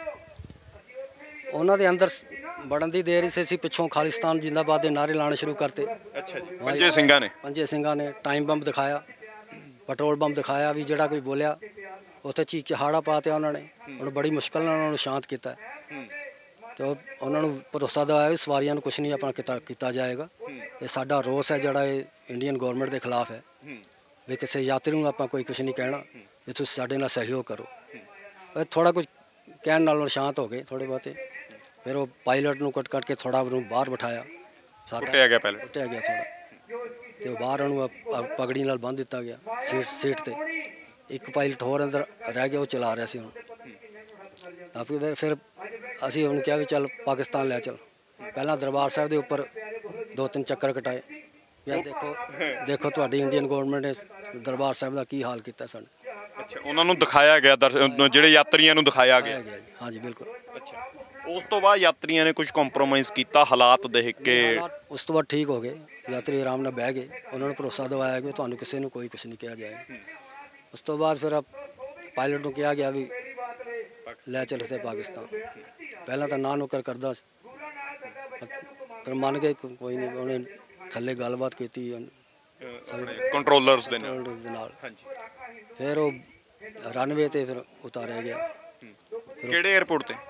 ਉਹਨਾਂ ਦੇ ਅੰਦਰ ਵੜਨ ਦੀ ਦੇਰ ਹੀ ਸੀ, ਪਿੱਛੋਂ ਖਾਲਿਸਤਾਨ ਜਿੰਦਾਬਾਦ ਦੇ ਨਾਅਰੇ ਲਾਣੇ ਸ਼ੁਰੂ ਕਰਤੇ। ਅੱਛਾ ਜੀ। ਪੰਜੇ ਸਿੰਘਾਂ ਨੇ ਟਾਈਮ ਬੰਬ ਦਿਖਾਇਆ, ਪੈਟਰੋਲ ਬੰਬ ਦਿਖਾਇਆ, ਵੀ ਜਿਹੜਾ ਕੋਈ ਬੋਲਿਆ ਉੱਥੇ ਚੀਕ ਚਹਾੜਾ ਪਾ ਤਿਆ ਉਹਨਾਂ ਨੇ। ਹੁਣ ਬੜੀ ਮੁਸ਼ਕਲ ਨਾਲ ਉਹਨਾਂ ਨੂੰ ਸ਼ਾਂਤ ਕੀਤਾ ਤੇ ਉਹਨਾਂ ਨੂੰ ਭਰੋਸਾ ਦਿਵਾਇਆ ਵੀ ਸਵਾਰੀਆਂ ਨੂੰ ਕੁਝ ਨਹੀਂ ਆਪਣਾ ਕੀਤਾ ਜਾਏਗਾ। ਇਹ ਸਾਡਾ ਰੋਸ ਹੈ ਜਿਹੜਾ ਇਹ ਇੰਡੀਅਨ ਗਵਰਨਮੈਂਟ ਦੇ ਖਿਲਾਫ ਹੈ, ਵੀ ਕਿਸੇ ਯਾਤਰੀ ਨੂੰ ਆਪਾਂ ਕੋਈ ਕੁਝ ਨਹੀਂ ਕਹਿਣਾ, ਵੀ ਤੁਸੀਂ ਸਾਡੇ ਨਾਲ ਸਹਿਯੋਗ ਕਰੋ। ਥੋੜਾ ਕੁਝ ਕਹਿਣ ਨਾਲ ਸ਼ਾਂਤ ਹੋ ਗਏ ਥੋੜੇ ਬਹੁਤੇ। ਫਿਰ ਉਹ ਪਾਇਲਟ ਨੂੰ ਕੱਟ ਕੇ ਥੋੜਾ ਉਹਨੂੰ ਬਾਹਰ ਬਿਠਾਇਆ। ਕੁੱਟਿਆ ਗਿਆ ਥੋੜਾ ਤੇ ਉਹ ਬਾਹਰ ਉਹਨੂੰ ਪਗੜੀ ਨਾਲ ਬੰਨ੍ਹ ਦਿੱਤਾ ਗਿਆ ਸੀਟ ਤੇ। ਇੱਕ ਪਾਇਲਟ ਹੋਰ ਅੰਦਰ ਰਹਿ ਗਿਆ, ਉਹ ਚਲਾ ਰਿਹਾ ਸੀ ਉਹਨੂੰ। ਫਿਰ ਅਸੀਂ ਉਹਨੂੰ ਕਿਹਾ ਵੀ ਚੱਲ ਪਾਕਿਸਤਾਨ ਲੈ ਚੱਲ। ਪਹਿਲਾਂ ਦਰਬਾਰ ਸਾਹਿਬ ਦੇ ਉੱਪਰ 2-3 ਚੱਕਰ ਕਟਾਏ। ਯਾਰ ਦੇਖੋ ਤੁਹਾਡੀ ਇੰਡੀਅਨ ਗਵਰਨਮੈਂਟ ਨੇ ਦਰਬਾਰ ਸਾਹਿਬ ਦਾ ਕੀ ਹਾਲ ਕੀਤਾ ਸਾਨੂੰ। ਅੱਛਾ, ਉਹਨਾਂ ਨੂੰ ਦਿਖਾਇਆ ਗਿਆ, ਜਿਹੜੇ ਯਾਤਰੀਆਂ ਨੂੰ ਦਿਖਾਇਆ ਗਿਆ? ਹਾਂਜੀ ਬਿਲਕੁਲ। ਅੱਛਾ, ਉਸ ਤੋਂ ਬਾਅਦ ਯਾਤਰੀਆਂ ਨੇ ਕੁਝ ਕੰਪਰੋਮਾਈਜ਼ ਕੀਤਾ ਹਾਲਾਤ ਦੇਖ ਕੇ? ਉਸ ਤੋਂ ਬਾਅਦ ਠੀਕ ਹੋ ਗਏ, ਯਾਤਰੀ ਆਰਾਮ ਨਾਲ ਬਹਿ ਗਏ। ਉਹਨਾਂ ਨੂੰ ਭਰੋਸਾ ਦਿਵਾਇਆ ਕਿ ਤੁਹਾਨੂੰ ਕਿਸੇ ਨੂੰ ਕੋਈ ਕੁਝ ਨਹੀਂ ਕਿਹਾ ਜਾਏਗਾ। ਉਸ ਤੋਂ ਬਾਅਦ ਫਿਰ ਪਾਇਲਟ ਨੂੰ ਕਿਹਾ ਗਿਆ ਵੀ ਲੈ ਚੱਲ ਇੱਥੇ ਪਾਕਿਸਤਾਨ। ਪਹਿਲਾਂ ਤਾਂ ਨਾ ਨੁਕਰ ਕਰਦਾ ਸੀ, ਪਰ ਮੰਨ ਗਏ, ਕੋਈ ਨਹੀਂ। ਉਹਨੇ ਥੱਲੇ ਗੱਲਬਾਤ ਕੀਤੀ ਕੰਟਰੋਲਰਸ ਦੇ ਨਾਲ। ਹਾਂਜੀ। ਫਿਰ ਉਹ ਰਨਵੇ ਤੇ ਫਿਰ ਉਤਾਰਿਆ ਗਿਆ। ਕਿਹੜੇ 에ਅਰਪੋਰਟ ਤੇ?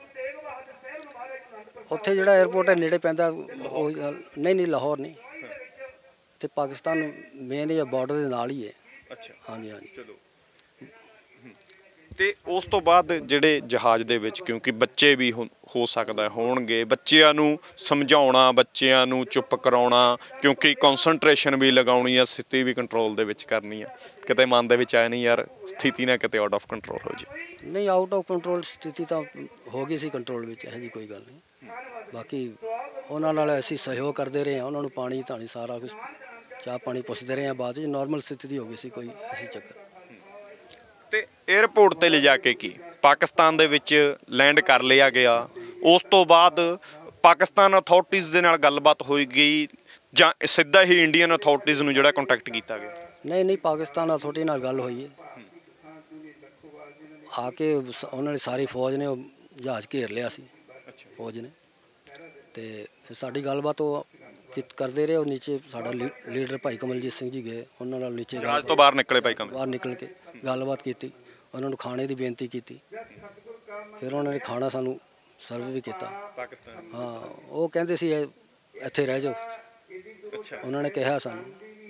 ਉੱਥੇ ਜਿਹੜਾ 에ਅਰਪੋਰਟ ਹੈ ਨੇੜੇ ਪੈਂਦਾ, ਉਹ ਨਹੀਂ ਲਾਹੌਰ ਨਹੀਂ, ਤੇ ਪਾਕਿਸਤਾਨ ਮੇਨ ਜਾਂ ਬਾਰਡਰ ਦੇ ਨਾਲ ਹੀ ਹੈ। ਅੱਛਾ, ਹਾਂਜੀ ਹਾਂਜੀ। ਚਲੋ। ਤੇ ਉਸ ਤੋਂ ਬਾਅਦ ਜਿਹੜੇ ਜਹਾਜ਼ ਦੇ ਵਿੱਚ, ਕਿਉਂਕਿ ਬੱਚੇ ਵੀ ਹੋ ਸਕਦਾ ਹੋਣਗੇ, ਬੱਚਿਆਂ ਨੂੰ ਸਮਝਾਉਣਾ, ਬੱਚਿਆਂ ਨੂੰ ਚੁੱਪ ਕਰਾਉਣਾ, ਕਿਉਂਕਿ ਕਨਸੈਂਟਰੇਸ਼ਨ ਵੀ ਲਗਾਉਣੀ ਆ, ਸਥਿਤੀ ਵੀ ਕੰਟਰੋਲ ਦੇ ਵਿੱਚ ਕਰਨੀ ਆ, ਕਿਤੇ ਮਨ ਦੇ ਵਿੱਚ ਆਇਆ ਨਹੀਂ ਯਾਰ ਸਥਿਤੀ ਨਾ ਕਿਤੇ ਆਊਟ ਆਫ ਕੰਟਰੋਲ ਹੋ ਜਾਏ? ਨਹੀਂ, ਆਊਟ ਆਫ ਕੰਟਰੋਲ ਸਥਿਤੀ ਤਾਂ ਹੋ ਗਈ ਸੀ ਕੰਟਰੋਲ ਵਿੱਚ, ਇਹੋ ਜਿਹੀ ਕੋਈ ਗੱਲ ਨਹੀਂ। ਬਾਕੀ ਉਹਨਾਂ ਨਾਲ ਅਸੀਂ ਸਹਿਯੋਗ ਕਰਦੇ ਰਹੇ ਹਾਂ, ਉਹਨਾਂ ਨੂੰ ਪਾਣੀ ਧਾਣੀ ਸਾਰਾ ਕੁਝ, ਚਾਹ ਪਾਣੀ ਪੁੱਛਦੇ ਰਹੇ ਹਾਂ। ਬਾਅਦ ਵਿੱਚ ਨਾਰਮਲ ਸਥਿਤੀ ਹੋ ਗਈ ਸੀ, ਕੋਈ ਐਸੀ ਚੱਕਰ। ਤੇ 에ਅਰਪੋਰਟ ਤੇ ਲਿਜਾ ਕੇ ਕੀ ਪਾਕਿਸਤਾਨ ਦੇ ਵਿੱਚ ਲੈਂਡ ਕਰ ਲਿਆ ਗਿਆ? ਉਸ ਤੋਂ ਬਾਅਦ ਪਾਕਿਸਤਾਨ ਅਥਾਰਟੀਜ਼ ਦੇ ਨਾਲ ਗੱਲਬਾਤ ਹੋਈ ਗਈ ਜਾਂ ਸਿੱਧਾ ਹੀ ਇੰਡੀਅਨ ਅਥਾਰਟੀਜ਼ ਨੂੰ ਜਿਹੜਾ ਕੰਟੈਕਟ ਕੀਤਾ ਗਿਆ? ਨਹੀਂ ਨਹੀਂ, ਪਾਕਿਸਤਾਨ ਅਥਾਰਟੀ ਨਾਲ ਗੱਲ ਹੋਈ ਹੈ। ਆ ਕੇ ਉਹਨਾਂ ਨੇ ਸਾਰੀ ਫੌਜ ਨੇ ਉਹ ਜਹਾਜ਼ ਘੇਰ ਲਿਆ ਸੀ, ਫੌਜ ਨੇ। ਤੇ ਫਿਰ ਸਾਡੀ ਗੱਲਬਾਤ ਉਹ ਕਰਦੇ ਰਹੇ। ਉਹ ਨੀਚੇ ਸਾਡਾ ਲੀਡਰ ਭਾਈ ਕਮਲਜੀਤ ਸਿੰਘ ਜੀ ਗਏ, ਉਹਨਾਂ ਨਾਲ ਨੀਚੇ ਜਹਾਜ਼ ਤੋਂ ਬਾਹਰ ਨਿਕਲੇ ਭਾਈ ਕਮਲ? ਬਾਹਰ ਨਿਕਲ ਕੇ ਗੱਲਬਾਤ ਕੀਤੀ, ਉਹਨਾਂ ਨੂੰ ਖਾਣੇ ਦੀ ਬੇਨਤੀ ਕੀਤੀ। ਫਿਰ ਉਹਨਾਂ ਨੇ ਖਾਣਾ ਸਾਨੂੰ ਸਰਵ ਵੀ ਕੀਤਾ ਪਾਕਿਸਤਾਨ। ਹਾਂ, ਉਹ ਕਹਿੰਦੇ ਸੀ ਇੱਥੇ ਰਹਿ ਜਾਓ। ਅੱਛਾ, ਉਹਨਾਂ ਨੇ ਕਿਹਾ ਸਾਨੂੰ।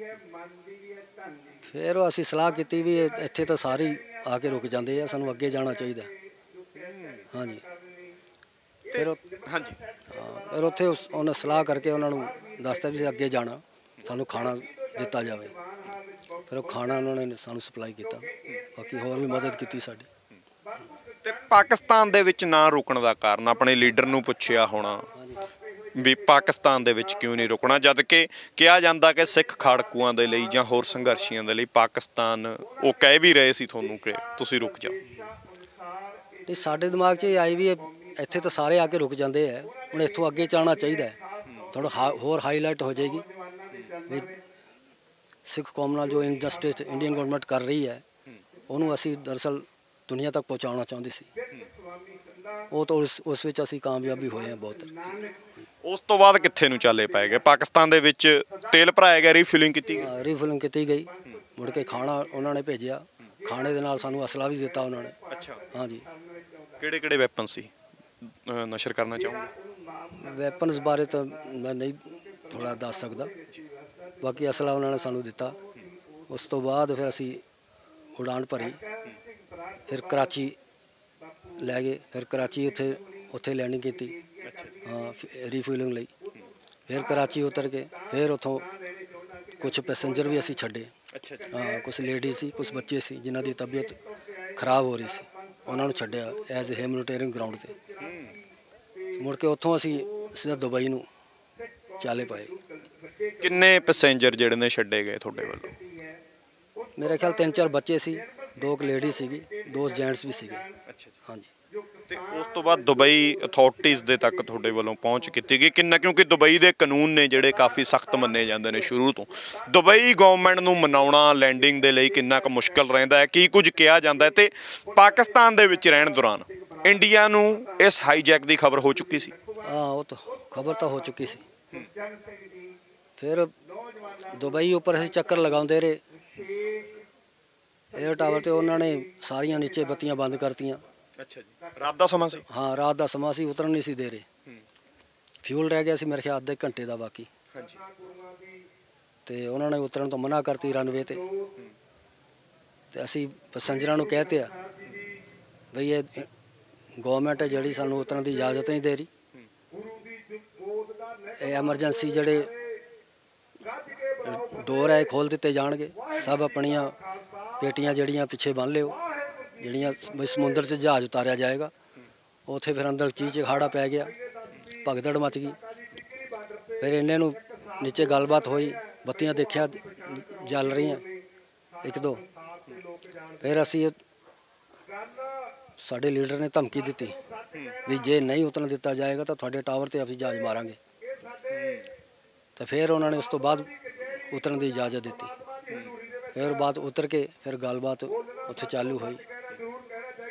ਫਿਰ ਅਸੀਂ ਸਲਾਹ ਕੀਤੀ ਵੀ ਇੱਥੇ ਤਾਂ ਸਾਰੇ ਆ ਕੇ ਰੁਕ ਜਾਂਦੇ ਆ, ਸਾਨੂੰ ਅੱਗੇ ਜਾਣਾ ਚਾਹੀਦਾ। ਹਾਂਜੀ। ਫਿਰ ਹਾਂਜੀ, ਫਿਰ ਉੱਥੇ ਉਹਨਾਂ ਸਲਾਹ ਕਰਕੇ ਉਹਨਾਂ ਨੂੰ ਦੱਸਤਾ ਵੀ ਅੱਗੇ ਜਾਣਾ, ਸਾਨੂੰ ਖਾਣਾ ਦਿੱਤਾ ਜਾਵੇ। ਫਿਰ ਉਹ ਖਾਣਾ ਉਹਨਾਂ ਨੇ ਸਾਨੂੰ ਸਪਲਾਈ ਕੀਤਾ, ਬਾਕੀ ਹੋਰ ਵੀ ਮਦਦ ਕੀਤੀ ਸਾਡੀ। ਤੇ ਪਾਕਿਸਤਾਨ ਦੇ ਵਿੱਚ ਨਾ ਰੁਕਣ ਦਾ ਕਾਰਨ ਆਪਣੇ ਲੀਡਰ ਨੂੰ ਪੁੱਛਿਆ ਹੋਣਾ ਵੀ ਪਾਕਿਸਤਾਨ ਦੇ ਵਿੱਚ ਕਿਉਂ ਨਹੀਂ ਰੁਕਣਾ, ਜਦ ਕਿ ਕਿਹਾ ਜਾਂਦਾ ਕਿ ਸਿੱਖ ਖਾੜਕੂਆਂ ਦੇ ਲਈ ਜਾਂ ਹੋਰ ਸੰਘਰਸ਼ੀਆਂ ਦੇ ਲਈ ਪਾਕਿਸਤਾਨ ਉਹ ਕਹਿ ਵੀ ਰਹੇ ਸੀ ਤੁਹਾਨੂੰ ਕਿ ਤੁਸੀਂ ਰੁਕ ਜਾਓ? ਨਹੀਂ, ਸਾਡੇ ਦਿਮਾਗ 'ਚ ਇਹ ਆਈ ਵੀ ਇੱਥੇ ਤਾਂ ਸਾਰੇ ਆ ਕੇ ਰੁਕ ਜਾਂਦੇ ਆ, ਹੁਣ ਇੱਥੋਂ ਅੱਗੇ ਜਾਣਾ ਚਾਹੀਦਾ ਹੈ, ਥੋੜਾ ਹੋਰ ਹਾਈਲਾਈਟ ਹੋ ਜਾਏਗੀ ਵੀ ਸਿੱਖ ਕੌਮ ਨਾਲ ਜੋ ਇਨਜਸਟਿਸ ਇੰਡੀਅਨ ਗਵਰਨਮੈਂਟ ਕਰ ਰਹੀ ਹੈ, ਉਹਨੂੰ ਅਸੀਂ ਦਰਅਸਲ ਦੁਨੀਆ ਤੱਕ ਪਹੁੰਚਾਉਣਾ ਚਾਹੁੰਦੇ ਸੀ। ਉਹ ਤਾਂ ਉਸ ਵਿੱਚ ਅਸੀਂ ਕਾਮਯਾਬੀ ਹੋਏ ਹਾਂ ਬਹੁਤ। ਉਸ ਤੋਂ ਬਾਅਦ ਕਿੱਥੇ ਨੂੰ ਚੱਲੇ ਪਏ ਗਏ? ਪਾਕਿਸਤਾਨ ਦੇ ਵਿੱਚ ਤੇਲ ਭਰਾਇਆ ਗਿਆ, ਰੀਫਿਲਿੰਗ ਕੀਤੀ ਗਈ? ਰੀਫਿਲਿੰਗ ਕੀਤੀ ਗਈ। ਮੁੜ ਕੇ ਖਾਣਾ ਉਹਨਾਂ ਨੇ ਭੇਜਿਆ, ਖਾਣੇ ਦੇ ਨਾਲ ਸਾਨੂੰ ਅਸਲਾ ਵੀ ਦਿੱਤਾ ਉਹਨਾਂ ਨੇ। ਅੱਛਾ, ਹਾਂਜੀ। ਕਿਹੜੇ ਕਿਹੜੇ ਵੈਪਨ ਸੀ ਨਸ਼ਰ ਕਰਨਾ ਚਾਹੋਗੇ? ਵੈਪਨਸ ਬਾਰੇ ਤਾਂ ਮੈਂ ਨਹੀਂ ਥੋੜਾ ਦੱਸ ਸਕਦਾ, ਬਾਕੀ ਅਸਲਾ ਉਹਨਾਂ ਨੇ ਸਾਨੂੰ ਦਿੱਤਾ। ਉਸ ਤੋਂ ਬਾਅਦ ਫਿਰ ਅਸੀਂ ਉਡਾਨ ਭਰੀ, ਫਿਰ ਕਰਾਚੀ ਲੈ ਗਏ। ਫਿਰ ਕਰਾਚੀ ਉੱਥੇ ਲੈਂਡਿੰਗ ਕੀਤੀ, ਹਾਂ, ਰੀਫਿਲਿੰਗ ਲਈ। ਫਿਰ ਕਰਾਚੀ ਉਤਰ ਕੇ ਫਿਰ ਉੱਥੋਂ ਕੁਝ ਪੈਸੇਂਜਰ ਵੀ ਅਸੀਂ ਛੱਡੇ। ਹਾਂ, ਕੁਝ ਲੇਡੀ ਸੀ, ਕੁਝ ਬੱਚੇ ਸੀ ਜਿਨ੍ਹਾਂ ਦੀ ਤਬੀਅਤ ਖਰਾਬ ਹੋ ਰਹੀ ਸੀ, ਉਹਨਾਂ ਨੂੰ ਛੱਡਿਆ ਐਜ਼ ਏ ਹਿਊਮੈਨਿਟੇਰੀਅਨ ਗਰਾਊਂਡ 'ਤੇ। ਮੁੜ ਕੇ ਉੱਥੋਂ ਅਸੀਂ ਸਿੱਧਾ ਦੁਬਈ ਨੂੰ ਚਾਲੇ ਪਾਏ। ਕਿੰਨੇ ਪੈਸੇਂਜਰ ਜਿਹੜੇ ਨੇ ਛੱਡੇ ਗਏ ਤੁਹਾਡੇ ਵੱਲੋਂ? ਮੇਰੇ ਖਿਆਲ 3-4 ਬੱਚੇ ਸੀ, 2 ਲੇਡੀ ਸੀਗੀ, 2 ਜੈਂਟਸ ਵੀ ਸੀਗੇ। ਹਾਂਜੀ। ਤੇ ਉਸ ਤੋਂ ਬਾਅਦ ਦੁਬਈ ਅਥਾਰਟੀਜ਼ ਦੇ ਤੱਕ ਤੁਹਾਡੇ ਵੱਲੋਂ ਪਹੁੰਚ ਕੀਤੀ ਗਈ ਕਿੰਨਾ, ਕਿਉਂਕਿ ਦੁਬਈ ਦੇ ਕਾਨੂੰਨ ਨੇ ਜਿਹੜੇ ਕਾਫੀ ਸਖਤ ਮੰਨੇ ਜਾਂਦੇ ਨੇ ਸ਼ੁਰੂ ਤੋਂ, ਦੁਬਈ ਗਵਰਨਮੈਂਟ ਨੂੰ ਮਨਾਉਣਾ ਲੈਂਡਿੰਗ ਦੇ ਲਈ ਕਿੰਨਾ ਕੁ ਮੁਸ਼ਕਲ ਰਹਿੰਦਾ ਹੈ, ਕੀ ਕੁਝ ਕਿਹਾ ਜਾਂਦਾ ਹੈ? ਤੇ ਪਾਕਿਸਤਾਨ ਦੇ ਵਿੱਚ ਰਹਿਣ ਦੌਰਾਨ ਇੰਡੀਆ ਨੂੰ ਇਸ ਹਾਈਜੈਕ ਦੀ ਖਬਰ ਹੋ ਚੁੱਕੀ ਸੀ? ਹਾਂ, ਉਹ ਤਾਂ ਖਬਰ ਤਾਂ ਹੋ ਚੁੱਕੀ ਸੀ। ਫਿਰ ਦੁਬਈ ਉੱਪਰ ਅਸੀਂ ਚੱਕਰ ਲਗਾਉਂਦੇ ਰਹੇ 에ਅਰ ਟਾਵਰ ਤੇ, ਉਹਨਾਂ ਨੇ ਸਾਰੀਆਂ ਨੀਚੇ ਬੱਤੀਆਂ ਬੰਦ ਕਰਤੀਆਂ। ਅੱਛਾ ਜੀ, ਰਾਤ ਦਾ ਸਮਾਂ ਸੀ? ਹਾਂ, ਰਾਤ ਦਾ ਸਮਾਂ ਸੀ, ਉਤਰਨ ਨਹੀਂ ਸੀ ਦੇ ਰਹੇ। ਫਿਊਲ ਰਹਿ ਗਿਆ ਸੀ ਮੇਰੇ ਖਿਆਲ ਅੱਧੇ ਘੰਟੇ ਦਾ ਬਾਕੀ। ਹਾਂਜੀ। ਤੇ ਉਹਨਾਂ ਨੇ ਉਤਰਨ ਤੋਂ ਮਨਾ ਕਰਤੀ ਰਨਵੇ ਤੇ। ਤੇ ਅਸੀਂ ਪੈਸੰਜਰਾਂ ਨੂੰ ਕਹਿਤੇ ਆ ਬਈ ਇਹ ਗਵਰਨਮੈਂਟ ਹੈ ਜਿਹੜੀ ਸਾਨੂੰ ਉਤਰਨ ਦੀ ਇਜਾਜ਼ਤ ਨਹੀਂ ਦੇ ਰਹੀ। ਇਹ ਐਮਰਜੈਂਸੀ ਜਿਹੜੇ ਡੋਰ ਹੈ ਖੋਲ੍ਹ ਦਿੱਤੇ ਜਾਣਗੇ। ਸਭ ਆਪਣੀਆਂ ਪੇਟੀਆਂ ਜਿਹੜੀਆਂ ਪਿੱਛੇ ਬੰਨ੍ਹ ਲਿਓ, ਜਿਹੜੀਆਂ ਸਮੁੰਦਰ 'ਚ ਜਹਾਜ਼ ਉਤਾਰਿਆ ਜਾਏਗਾ। ਉੱਥੇ ਫਿਰ ਅੰਦਰ ਚੀਚਹਾੜਾ ਪੈ ਗਿਆ, ਭਗਦੜ ਮਚ ਗਈ। ਫਿਰ ਇੰਨੇ ਨੂੰ ਨੀਚੇ ਗੱਲਬਾਤ ਹੋਈ, ਬੱਤੀਆਂ ਦੇਖਿਆ ਜਲ ਰਹੀਆਂ 1-2। ਫਿਰ ਅਸੀਂ ਸਾਡੇ ਲੀਡਰ ਨੇ ਧਮਕੀ ਦਿੱਤੀ ਵੀ ਜੇ ਨਹੀਂ ਉਤਰਨ ਦਿੱਤਾ ਜਾਏਗਾ ਤਾਂ ਤੁਹਾਡੇ ਟਾਵਰ 'ਤੇ ਅਸੀਂ ਜਹਾਜ਼ ਮਾਰਾਂਗੇ। ਤਾਂ ਫਿਰ ਉਹਨਾਂ ਨੇ ਉਸ ਤੋਂ ਬਾਅਦ ਉਤਰਨ ਦੀ ਇਜਾਜ਼ਤ ਦਿੱਤੀ। ਫਿਰ ਬਾਅਦ ਉਤਰ ਕੇ ਫਿਰ ਗੱਲਬਾਤ ਉੱਥੇ ਚਾਲੂ ਹੋਈ।